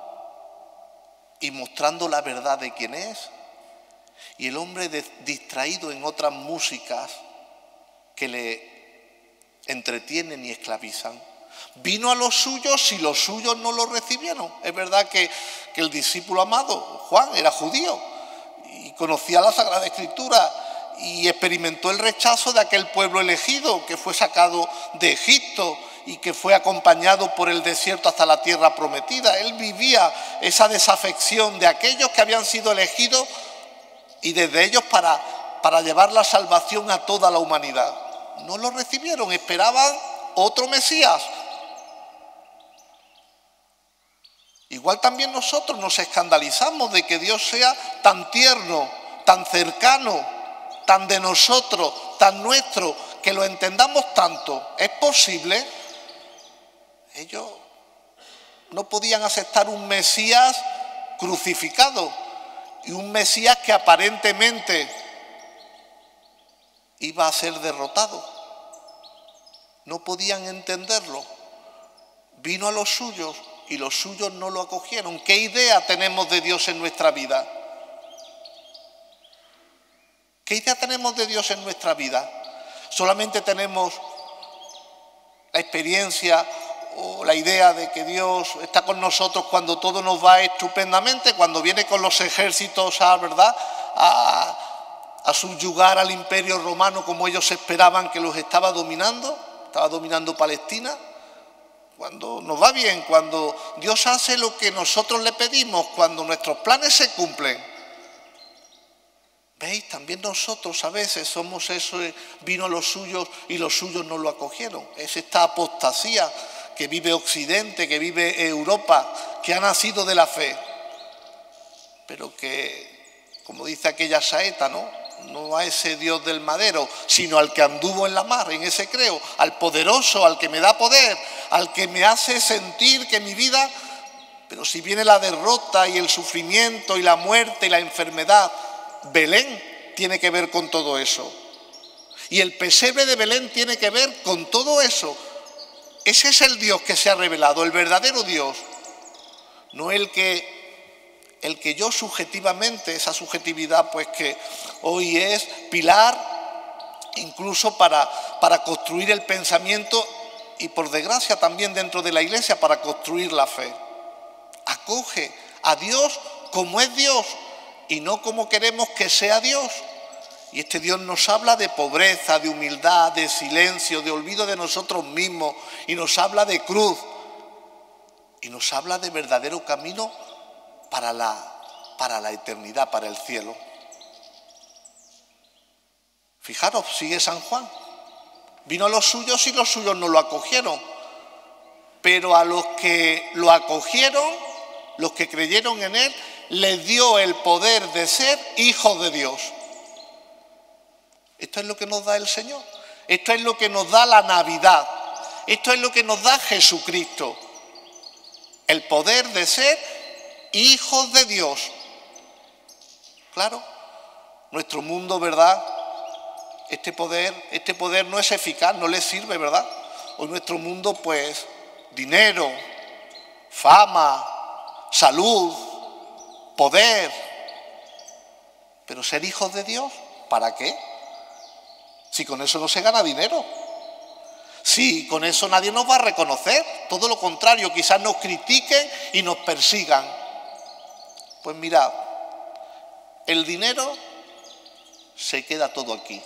y mostrando la verdad de quién es, y el hombre distraído en otras músicas que le entretienen y esclavizan. Vino a los suyos y los suyos no lo recibieron. Es verdad que el discípulo amado, Juan, era judío y conocía la Sagrada Escritura y experimentó el rechazo de aquel pueblo elegido que fue sacado de Egipto y que fue acompañado por el desierto hasta la tierra prometida. Él vivía esa desafección de aquellos que habían sido elegidos y desde ellos para llevar la salvación a toda la humanidad. No lo recibieron, esperaban otro Mesías. Igual también nosotros nos escandalizamos de que Dios sea tan tierno, tan cercano, tan de nosotros, tan nuestro, que lo entendamos tanto. ¿Es posible? Ellos no podían aceptar un Mesías crucificado y un Mesías que aparentemente iba a ser derrotado. No podían entenderlo. Vino a los suyos y los suyos no lo acogieron. ¿Qué idea tenemos de Dios en nuestra vida? ¿Qué idea tenemos de Dios en nuestra vida? Solamente tenemos la experiencia o la idea de que Dios está con nosotros cuando todo nos va estupendamente, cuando viene con los ejércitos, ¿verdad?, a subyugar al imperio romano como ellos esperaban que los estaba dominando Palestina. Cuando nos va bien, cuando Dios hace lo que nosotros le pedimos, cuando nuestros planes se cumplen. ¿Veis? También nosotros a veces somos eso, vino a los suyos y los suyos no lo acogieron. Es esta apostasía que vive Occidente, que vive Europa, que ha nacido de la fe, pero que, como dice aquella saeta, no a ese Dios del madero, sino al que anduvo en la mar, en ese creo, al poderoso, al que me da poder, al que me hace sentir que mi vida, pero si viene la derrota y el sufrimiento y la muerte y la enfermedad, Belén tiene que ver con todo eso. Y el pesebre de Belén tiene que ver con todo eso. Ese es el Dios que se ha revelado, el verdadero Dios, no el que yo subjetivamente, esa subjetividad pues que hoy es pilar incluso para construir el pensamiento y por desgracia también dentro de la Iglesia para construir la fe. Acoge a Dios como es Dios y no como queremos que sea Dios. Y este Dios nos habla de pobreza, de humildad, de silencio, de olvido de nosotros mismos, y nos habla de cruz, y nos habla de verdadero camino para la eternidad, para el cielo. Fijaros, sigue San Juan. Vino a los suyos y los suyos no lo acogieron, pero a los que lo acogieron, los que creyeron en él, les dio el poder de ser hijos de Dios. Esto es lo que nos da el Señor. Esto es lo que nos da la Navidad. Esto es lo que nos da Jesucristo. El poder de ser hijos de Dios. Claro, nuestro mundo, ¿verdad? Este poder no es eficaz, no le sirve, ¿verdad? Hoy nuestro mundo, pues, dinero, fama, salud, poder. Pero ser hijos de Dios, ¿para qué? Si con eso no se gana dinero, si con eso nadie nos va a reconocer, todo lo contrario, quizás nos critiquen y nos persigan. Pues mirad, el dinero se queda todo aquí.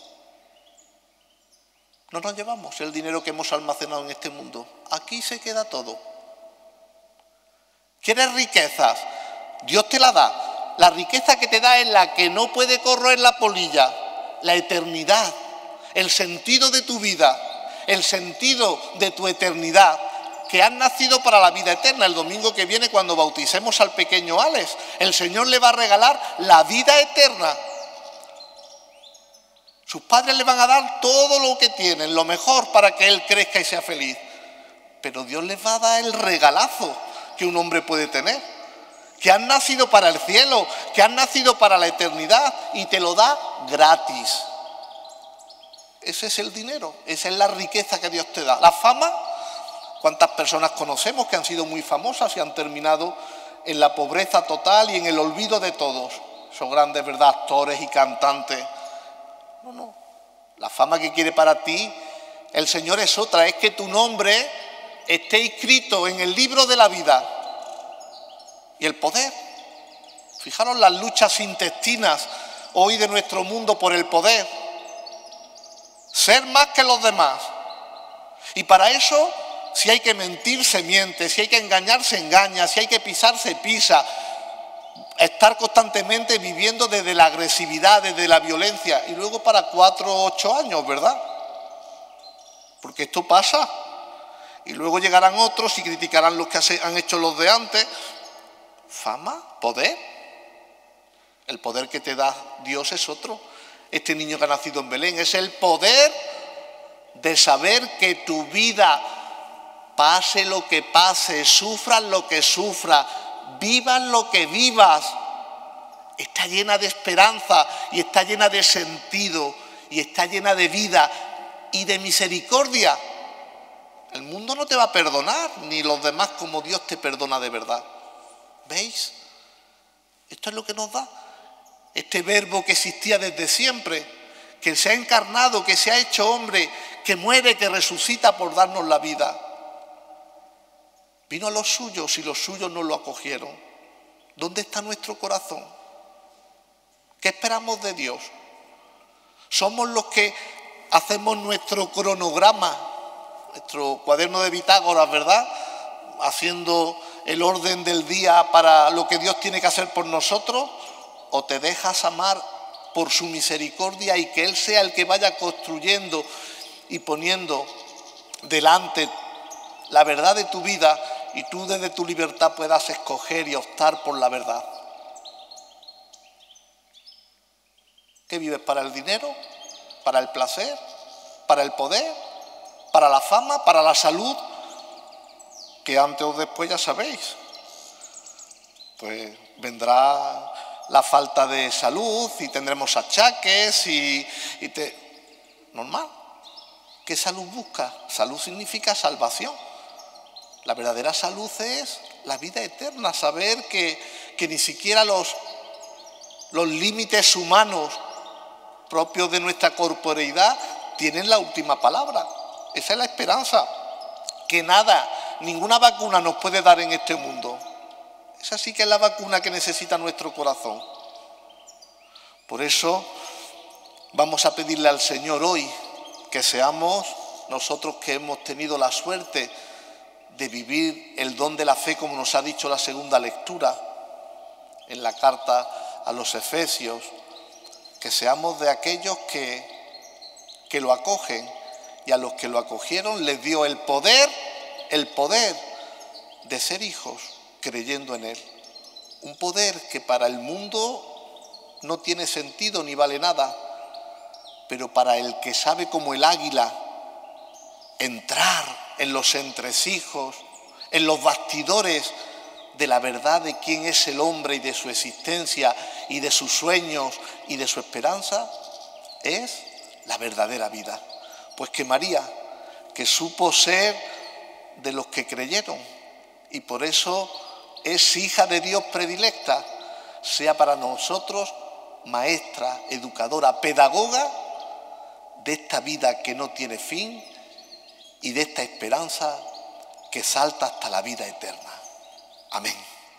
No nos llevamos el dinero que hemos almacenado en este mundo, aquí se queda todo. ¿Quieres riquezas? Dios te la da. La riqueza que te da es la que no puede corroer la polilla. La eternidad, el sentido de tu vida, el sentido de tu eternidad, que has nacido para la vida eterna. El domingo que viene, cuando bauticemos al pequeño Alex, el Señor le va a regalar la vida eterna. Sus padres le van a dar todo lo que tienen, lo mejor para que él crezca y sea feliz. Pero Dios les va a dar el regalazo que un hombre puede tener. Que has nacido para el cielo, que has nacido para la eternidad y te lo da gratis. Ese es el dinero, esa es la riqueza que Dios te da. La fama, ¿cuántas personas conocemos que han sido muy famosas y han terminado en la pobreza total y en el olvido de todos? Son grandes, ¿verdad?, actores y cantantes. No. La fama que quiere para ti el Señor es otra, es que tu nombre esté inscrito en el libro de la vida. Y el poder. Fijaros las luchas intestinas hoy de nuestro mundo por el poder. Ser más que los demás. Y para eso, si hay que mentir, se miente. Si hay que engañar, se engaña. Si hay que pisar, se pisa. Estar constantemente viviendo desde la agresividad, desde la violencia. Y luego para 4 o 8 años, ¿verdad? Porque esto pasa. Y luego llegarán otros y criticarán los que han hecho los de antes. Fama, poder. El poder que te da Dios es otro. Este niño que ha nacido en Belén es el poder de saber que tu vida, pase lo que pase, sufras lo que sufras, vivas lo que vivas, está llena de esperanza y está llena de sentido y está llena de vida y de misericordia. El mundo no te va a perdonar, ni los demás como Dios te perdona de verdad. ¿Veis? Esto es lo que nos da. Este verbo que existía desde siempre, que se ha encarnado, que se ha hecho hombre, que muere, que resucita por darnos la vida. Vino a los suyos y los suyos no lo acogieron. ¿Dónde está nuestro corazón? ¿Qué esperamos de Dios? Somos los que hacemos nuestro cronograma, nuestro cuaderno de bitácoras, ¿verdad? Haciendo el orden del día para lo que Dios tiene que hacer por nosotros, o te dejas amar por su misericordia y que Él sea el que vaya construyendo y poniendo delante la verdad de tu vida y tú desde tu libertad puedas escoger y optar por la verdad. ¿Qué vives? ¿Para el dinero? ¿Para el placer? ¿Para el poder? ¿Para la fama? ¿Para la salud? Que antes o después, ya sabéis, pues vendrá la falta de salud y tendremos achaques normal. ¿Qué salud buscas? Salud significa salvación. La verdadera salud es la vida eterna, saber que ni siquiera los límites humanos propios de nuestra corporeidad tienen la última palabra. Esa es la esperanza, que nada, ninguna vacuna nos puede dar en este mundo. Esa sí que es la vacuna que necesita nuestro corazón. Por eso vamos a pedirle al Señor hoy que seamos nosotros que hemos tenido la suerte de vivir el don de la fe, como nos ha dicho la segunda lectura en la carta a los Efesios, que seamos de aquellos que lo acogen, y a los que lo acogieron les dio el poder de ser hijos, creyendo en Él. Un poder que para el mundo no tiene sentido ni vale nada, pero para el que sabe como el águila entrar en los entresijos, en los bastidores de la verdad de quién es el hombre y de su existencia y de sus sueños y de su esperanza, es la verdadera vida. Pues que María, que supo ser de los que creyeron y por eso es hija de Dios predilecta, sea para nosotros maestra, educadora, pedagoga de esta vida que no tiene fin y de esta esperanza que salta hasta la vida eterna. Amén.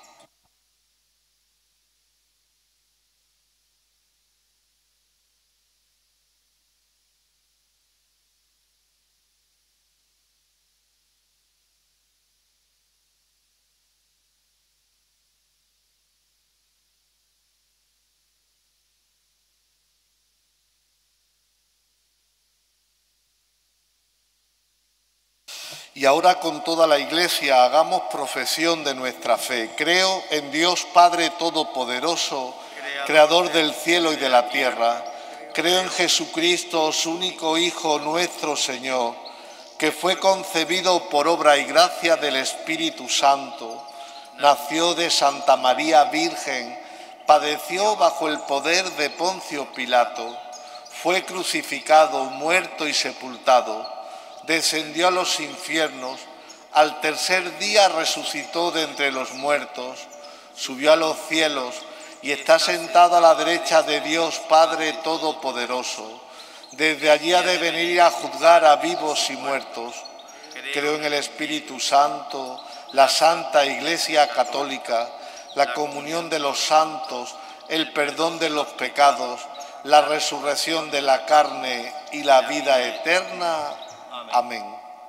Y ahora con toda la Iglesia hagamos profesión de nuestra fe. Creo en Dios Padre Todopoderoso, Creador del cielo y de la tierra. Creo en Jesucristo, su único Hijo, nuestro Señor, que fue concebido por obra y gracia del Espíritu Santo. Nació de Santa María Virgen, padeció bajo el poder de Poncio Pilato, fue crucificado, muerto y sepultado. Descendió a los infiernos, al tercer día resucitó de entre los muertos, subió a los cielos y está sentado a la derecha de Dios Padre Todopoderoso. Desde allí ha de venir a juzgar a vivos y muertos. Creo en el Espíritu Santo, la Santa Iglesia Católica, la comunión de los santos, el perdón de los pecados, la resurrección de la carne y la vida eterna. Amén.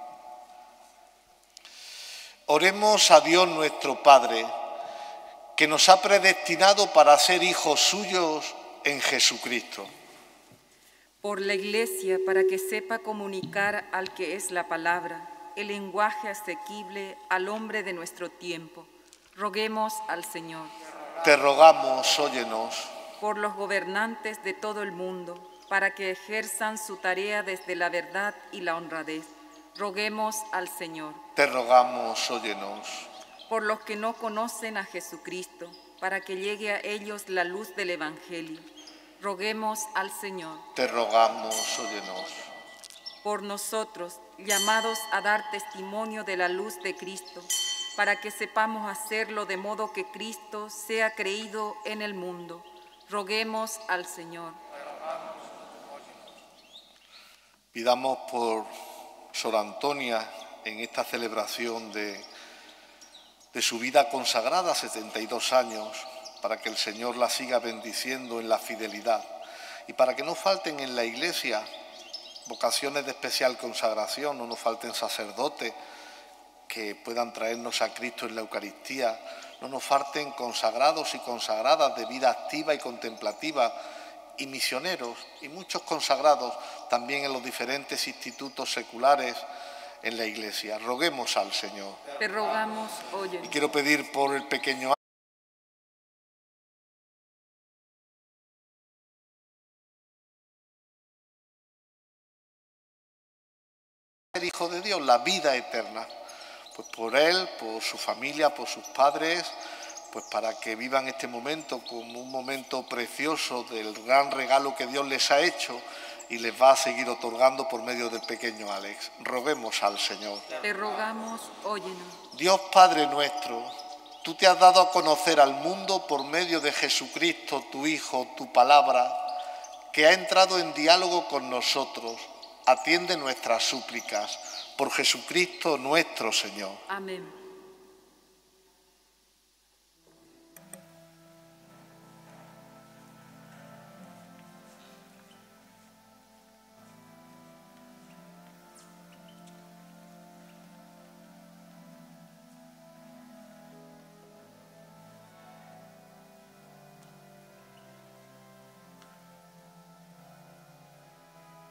Oremos a Dios nuestro Padre, que nos ha predestinado para ser hijos suyos en Jesucristo. Por la Iglesia, para que sepa comunicar al que es la palabra, el lenguaje asequible al hombre de nuestro tiempo. Roguemos al Señor. Te rogamos, óyenos. Por los gobernantes de todo el mundo, para que ejerzan su tarea desde la verdad y la honradez. Roguemos al Señor. Te rogamos, óyenos. Por los que no conocen a Jesucristo, para que llegue a ellos la luz del Evangelio. Roguemos al Señor. Te rogamos, óyenos. Por nosotros, llamados a dar testimonio de la luz de Cristo, para que sepamos hacerlo de modo que Cristo sea creído en el mundo. Roguemos al Señor. Pidamos por Sor Antonia en esta celebración de su vida consagrada, 72 años, para que el Señor la siga bendiciendo en la fidelidad y para que no falten en la Iglesia vocaciones de especial consagración, no nos falten sacerdotes que puedan traernos a Cristo en la Eucaristía, no nos falten consagrados y consagradas de vida activa y contemplativa y misioneros y muchos consagrados también en los diferentes institutos seculares en la Iglesia. Roguemos al Señor. Te rogamos, óyenos. Y quiero pedir por el pequeño Hijo de Dios, la vida eterna. Pues por él, por su familia, por sus padres, pues para que vivan este momento como un momento precioso del gran regalo que Dios les ha hecho y les va a seguir otorgando por medio del pequeño Alex. Roguemos al Señor. Te rogamos, óyenos. Dios Padre nuestro, tú te has dado a conocer al mundo por medio de Jesucristo, tu Hijo, tu palabra, que ha entrado en diálogo con nosotros. Atiende nuestras súplicas por Jesucristo nuestro Señor. Amén.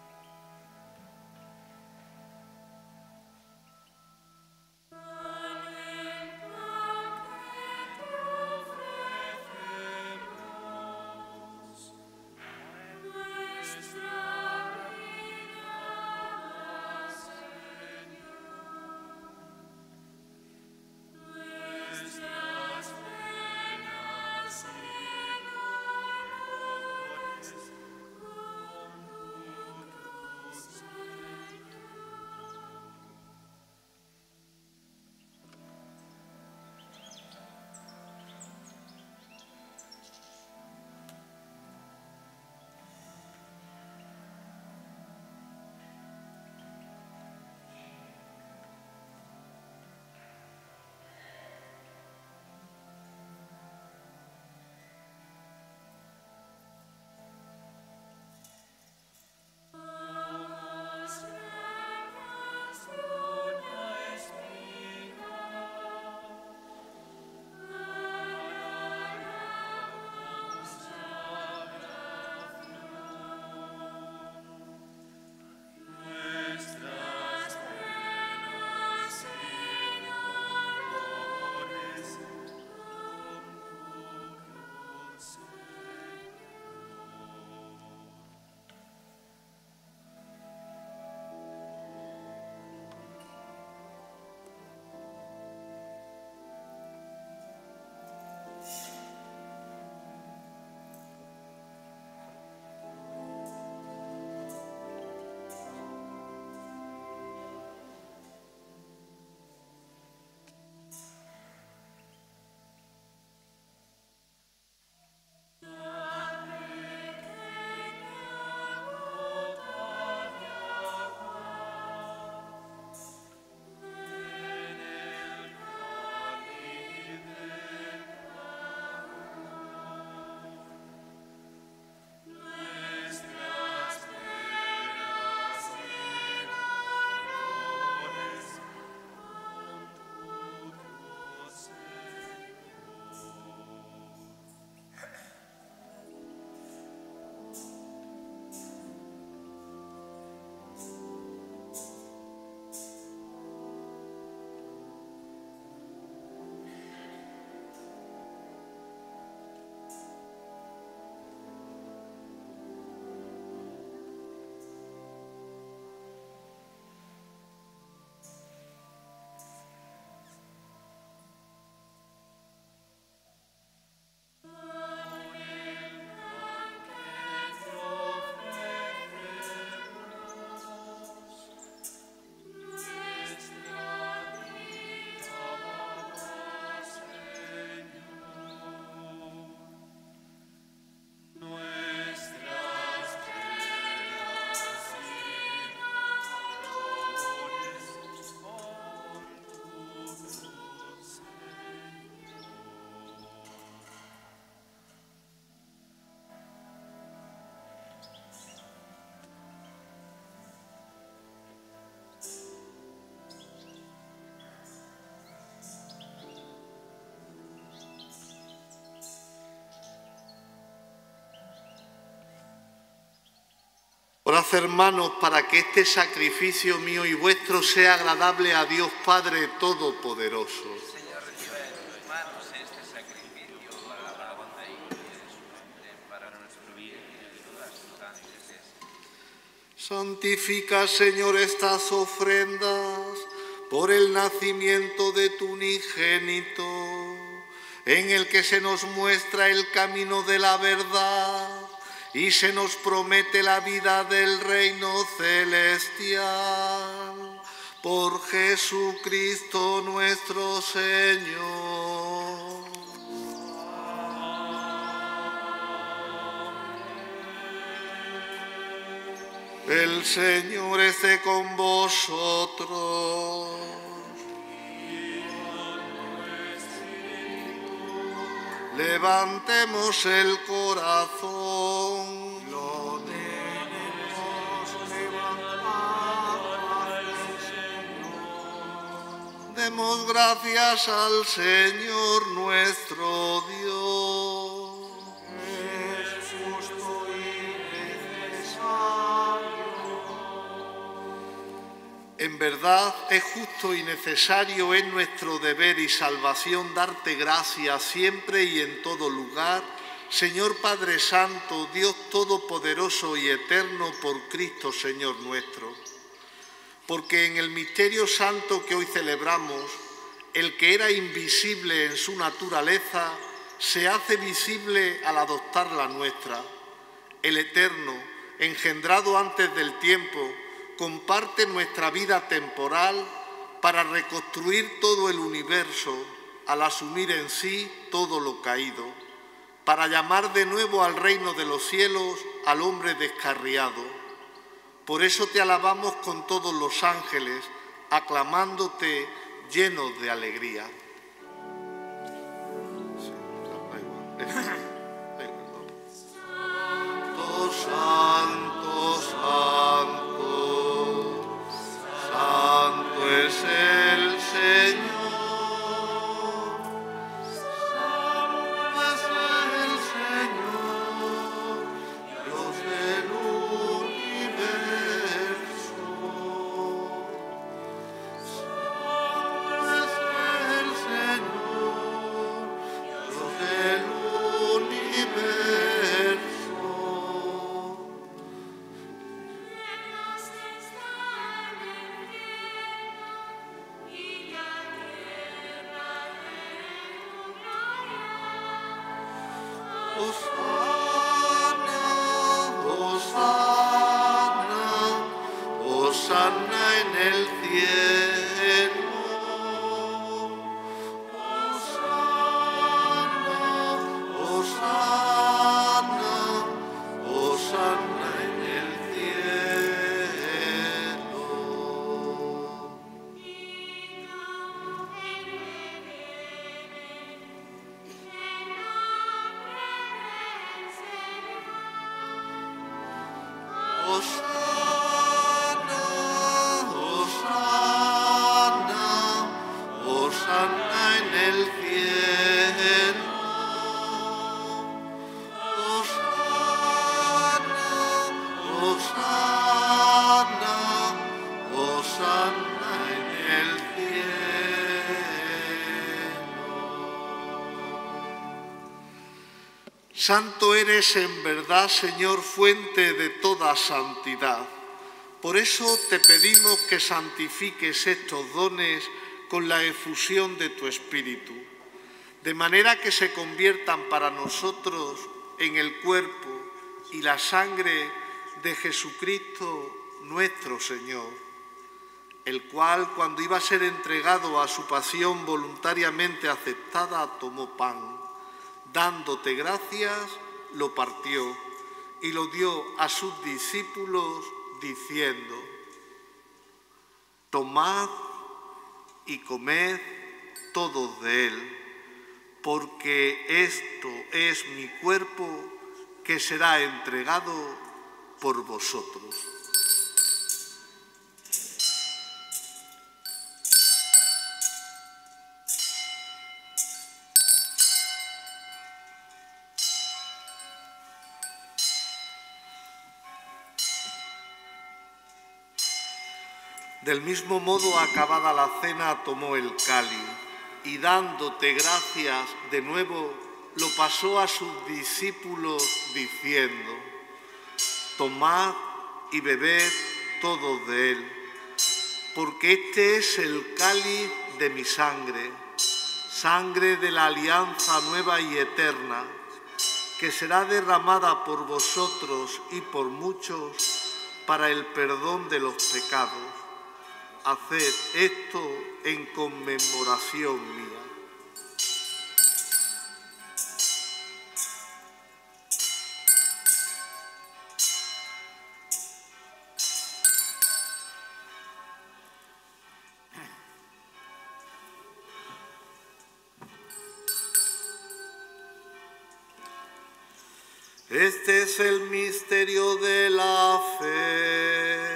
Alleluia. Orad, hermanos, para que este sacrificio mío y vuestro sea agradable a Dios Padre Todopoderoso. Señor, reciba de tus manos este sacrificio para la alabanza y gloria de su nombre, para nuestro bien y de todas sus ángeles. Santifica, Señor, estas ofrendas por el nacimiento de tu unigénito, en el que se nos muestra el camino de la verdad y se nos promete la vida del reino celestial. Por Jesucristo nuestro Señor. El Señor esté con vosotros. Levantemos el corazón. Lo tenemos levantado al Señor. Demos gracias al Señor nuestro Dios. Es justo y necesario. En verdad es justo y necesario, es nuestro deber y salvación darte gracias siempre y en todo lugar, Señor Padre Santo, Dios Todopoderoso y Eterno, por Cristo Señor nuestro. Porque en el misterio santo que hoy celebramos, el que era invisible en su naturaleza, se hace visible al adoptar la nuestra. El Eterno, engendrado antes del tiempo, comparte nuestra vida temporal para reconstruir todo el universo al asumir en sí todo lo caído, para llamar de nuevo al reino de los cielos al hombre descarriado. Por eso te alabamos con todos los ángeles, aclamándote llenos de alegría. Santo, santo, santo es el Señor. Santo es el Señor, Dios del universo. Santo es el Señor, Dios del universo. Hosanna en el cielo. Hosanna, Hosanna, Hosanna en el cielo. Hosanna, Hosanna, Hosanna en el cielo. Hosanna, Hosanna, Hosanna en el cielo. Santo eres en verdad, Señor, fuente de toda santidad. Por eso te pedimos que santifiques estos dones con la efusión de tu Espíritu, de manera que se conviertan para nosotros en el cuerpo y la sangre de Jesucristo nuestro Señor, el cual, cuando iba a ser entregado a su pasión voluntariamente aceptada, tomó pan. Dándote gracias, lo partió y lo dio a sus discípulos diciendo: tomad y comed todos de él, porque esto es mi cuerpo que será entregado por vosotros. Del mismo modo, acabada la cena, tomó el cáliz y dándote gracias de nuevo, lo pasó a sus discípulos diciendo: tomad y bebed todos de él, porque este es el cáliz de mi sangre, sangre de la alianza nueva y eterna, que será derramada por vosotros y por muchos para el perdón de los pecados. Haced esto en conmemoración mía. Este es el misterio de la fe.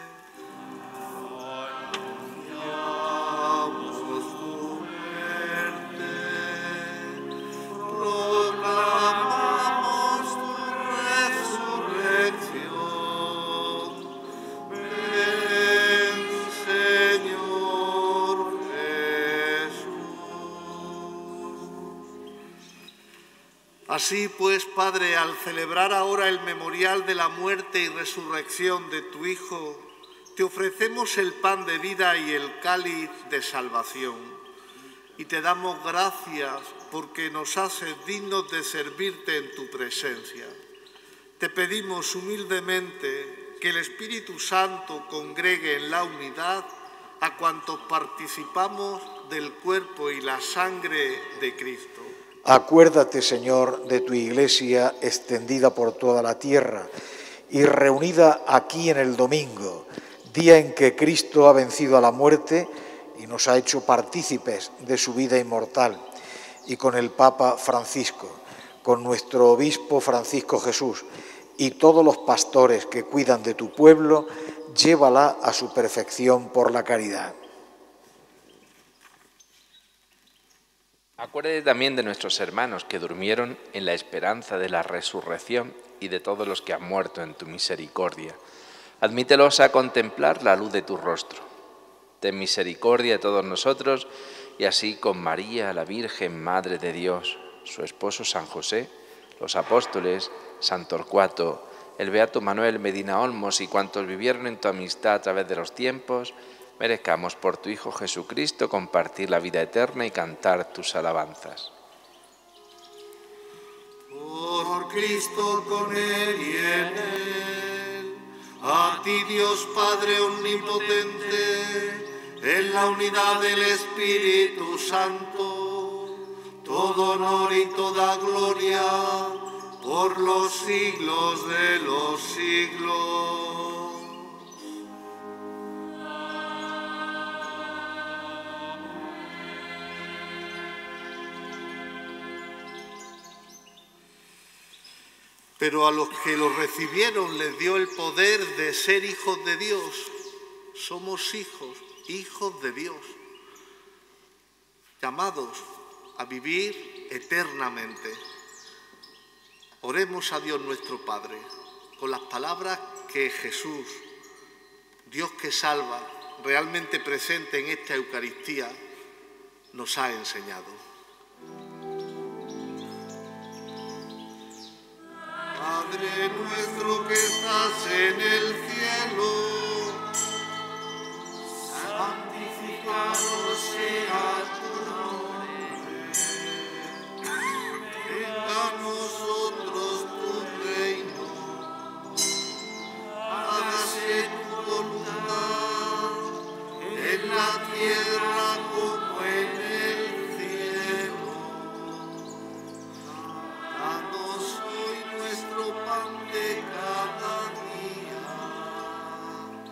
Anunciamos tu muerte, proclamamos tu resurrección. Ven, Señor Jesús. Así pues, Padre, al celebrar ahora el memorial de la muerte y resurrección de tu Hijo, te ofrecemos el pan de vida y el cáliz de salvación. Y te damos gracias porque nos haces dignos de servirte en tu presencia. Te pedimos humildemente que el Espíritu Santo congregue en la unidad a cuantos participamos del cuerpo y la sangre de Cristo. Acuérdate, Señor, de tu Iglesia extendida por toda la tierra y reunida aquí en el domingo, día en que Cristo ha vencido a la muerte y nos ha hecho partícipes de su vida inmortal, y con el Papa Francisco, con nuestro obispo Francisco Jesús y todos los pastores que cuidan de tu pueblo, llévala a su perfección por la caridad. Acuérdate también de nuestros hermanos que durmieron en la esperanza de la resurrección y de todos los que han muerto en tu misericordia. Admítelos a contemplar la luz de tu rostro. Ten misericordia de todos nosotros y así con María, la Virgen Madre de Dios, su esposo San José, los apóstoles, San Torcuato, el beato Manuel Medina Olmos y cuantos vivieron en tu amistad a través de los tiempos, merezcamos por tu Hijo Jesucristo compartir la vida eterna y cantar tus alabanzas. Por Cristo, con Él y en Él, a ti Dios Padre Omnipotente, en la unidad del Espíritu Santo, todo honor y toda gloria por los siglos de los siglos. Pero a los que lo recibieron les dio el poder de ser hijos de Dios. Somos hijos de Dios, llamados a vivir eternamente. Oremos a Dios nuestro Padre con las palabras que Jesús, Dios que salva, realmente presente en esta Eucaristía, nos ha enseñado. Padre nuestro que estás en el cielo, santificado sea tu nombre. Venga a nosotros tu reino. Hágase tu voluntad en la tierra como en el cielo. Danos hoy nuestro pan de cada día.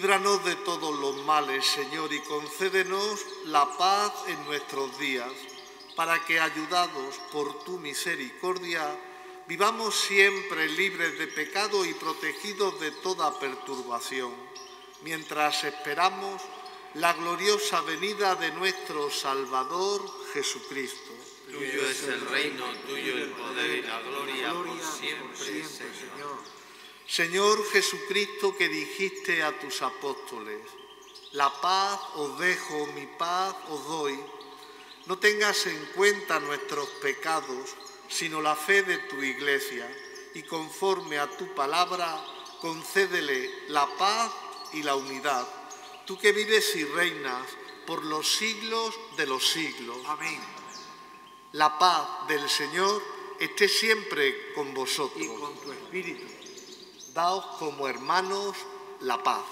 Líbranos de todos los males, Señor, y concédenos la paz en nuestros días, para que, ayudados por tu misericordia, vivamos siempre libres de pecado y protegidos de toda perturbación, mientras esperamos la gloriosa venida de nuestro Salvador Jesucristo. Tuyo es el reino, tuyo el poder y la gloria por siempre, Señor. Señor Jesucristo, que dijiste a tus apóstoles: la paz os dejo, mi paz os doy, no tengas en cuenta nuestros pecados, sino la fe de tu Iglesia, y conforme a tu palabra, concédele la paz y la unidad, tú que vives y reinas por los siglos de los siglos. Amén. La paz del Señor esté siempre con vosotros. Y con tu espíritu. Daos como hermanos la paz.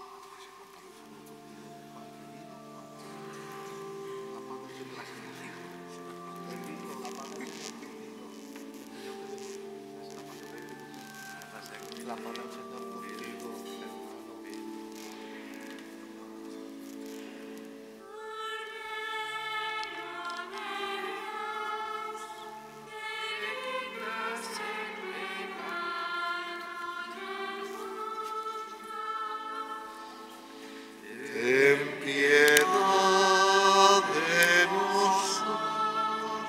Ten piedad de nosotros.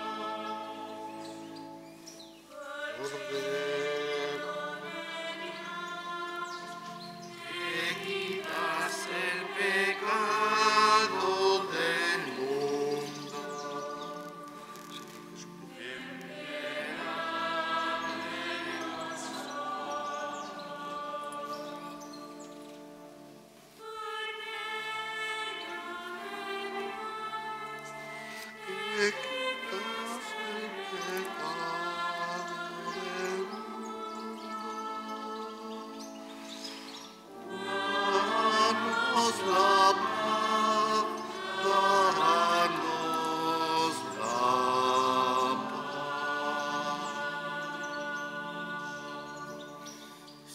Que quitas el pecado del mundo. Que quitas el pecado del mundo. Danos la paz, danos la paz.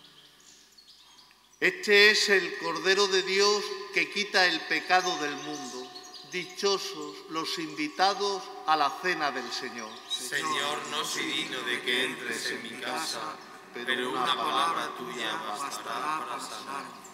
Este es el Cordero de Dios que quita el pecado del mundo. Dichosos los invitados a la cena del Señor. Señor, no soy digno de que entres en mi casa, pero una palabra tuya bastará para sanarme.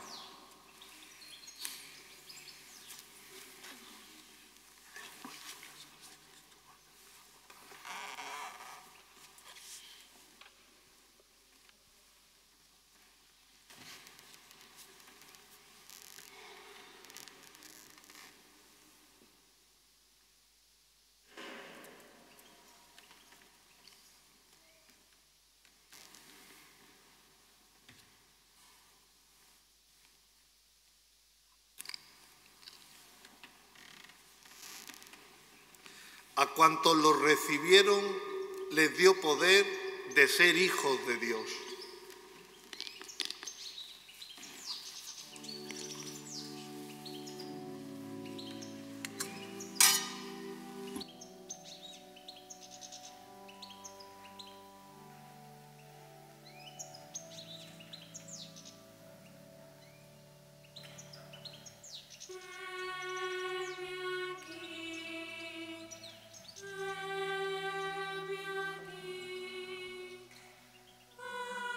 A cuantos los recibieron, les dio poder de ser hijos de Dios. Heme aquí,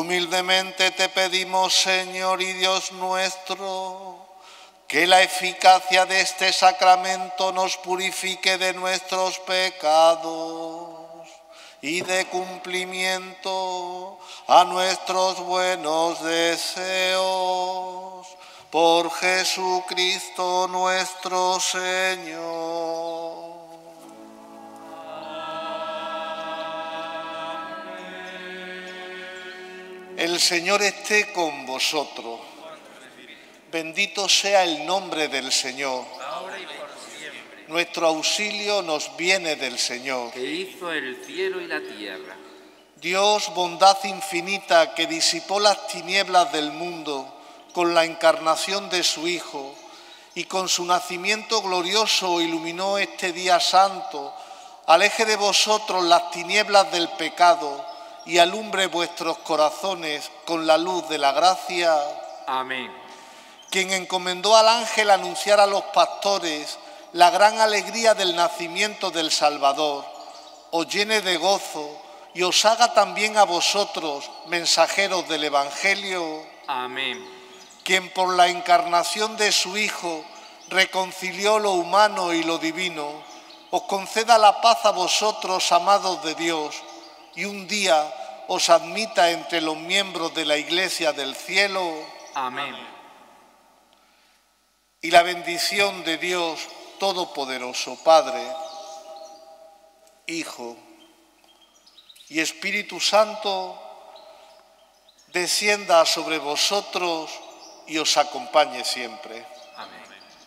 Humildemente te pedimos, Señor y Dios nuestro, que la eficacia de este sacramento nos purifique de nuestros pecados y dé cumplimiento a nuestros buenos deseos. Por Jesucristo nuestro Señor. El Señor esté con vosotros. Bendito sea el nombre del Señor. ahora y por siempre, Nuestro auxilio nos viene del Señor. que hizo el cielo y la tierra. Dios, bondad infinita, que disipó las tinieblas del mundo con la encarnación de su Hijo y con su nacimiento glorioso iluminó este día santo, aleje de vosotros las tinieblas del pecado y alumbre vuestros corazones con la luz de la gracia. Amén. Quien encomendó al ángel anunciar a los pastores la gran alegría del nacimiento del Salvador, os llene de gozo y os haga también a vosotros mensajeros del Evangelio. Amén. Quien por la encarnación de su Hijo reconcilió lo humano y lo divino, os conceda la paz a vosotros, amados de Dios, y un día os admita entre los miembros de la Iglesia del cielo. Amén. Y la bendición de Dios Todopoderoso, Padre, Hijo y Espíritu Santo, descienda sobre vosotros y os acompañe siempre. Amén.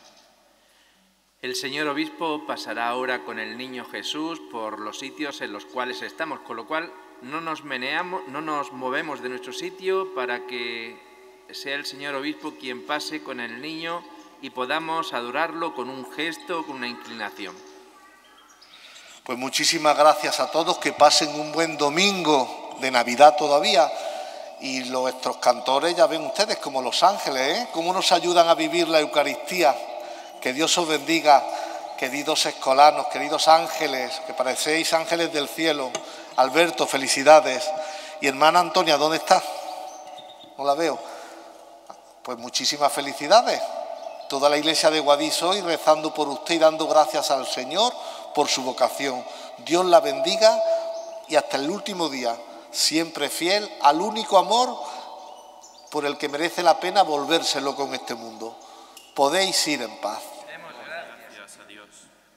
El señor obispo pasará ahora con el niño Jesús por los sitios en los cuales estamos, con lo cual no nos movemos de nuestro sitio para que sea el señor obispo quien pase con el niño y podamos adorarlo con un gesto, con una inclinación. Pues muchísimas gracias a todos, que pasen un buen domingo de Navidad todavía. Y nuestros cantores, ya ven ustedes, como los ángeles, cómo nos ayudan a vivir la Eucaristía. Que Dios os bendiga, queridos escolanos, queridos ángeles, que parecéis ángeles del cielo. Alberto, felicidades. Y hermana Antonia, ¿dónde está? No la veo. Pues muchísimas felicidades. Toda la iglesia de Guadix hoy rezando por usted y dando gracias al Señor por su vocación. Dios la bendiga y hasta el último día, siempre fiel al único amor por el que merece la pena volvérselo con este mundo. Podéis ir en paz. Demos gracias a Dios.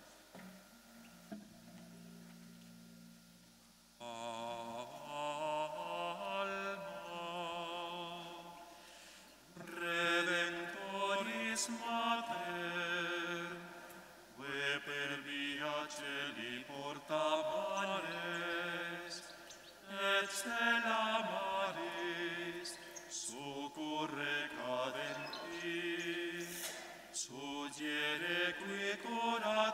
Redentoris Mater, que per via celi portamares, et stella maris, succurre cadenti, sugere qui cora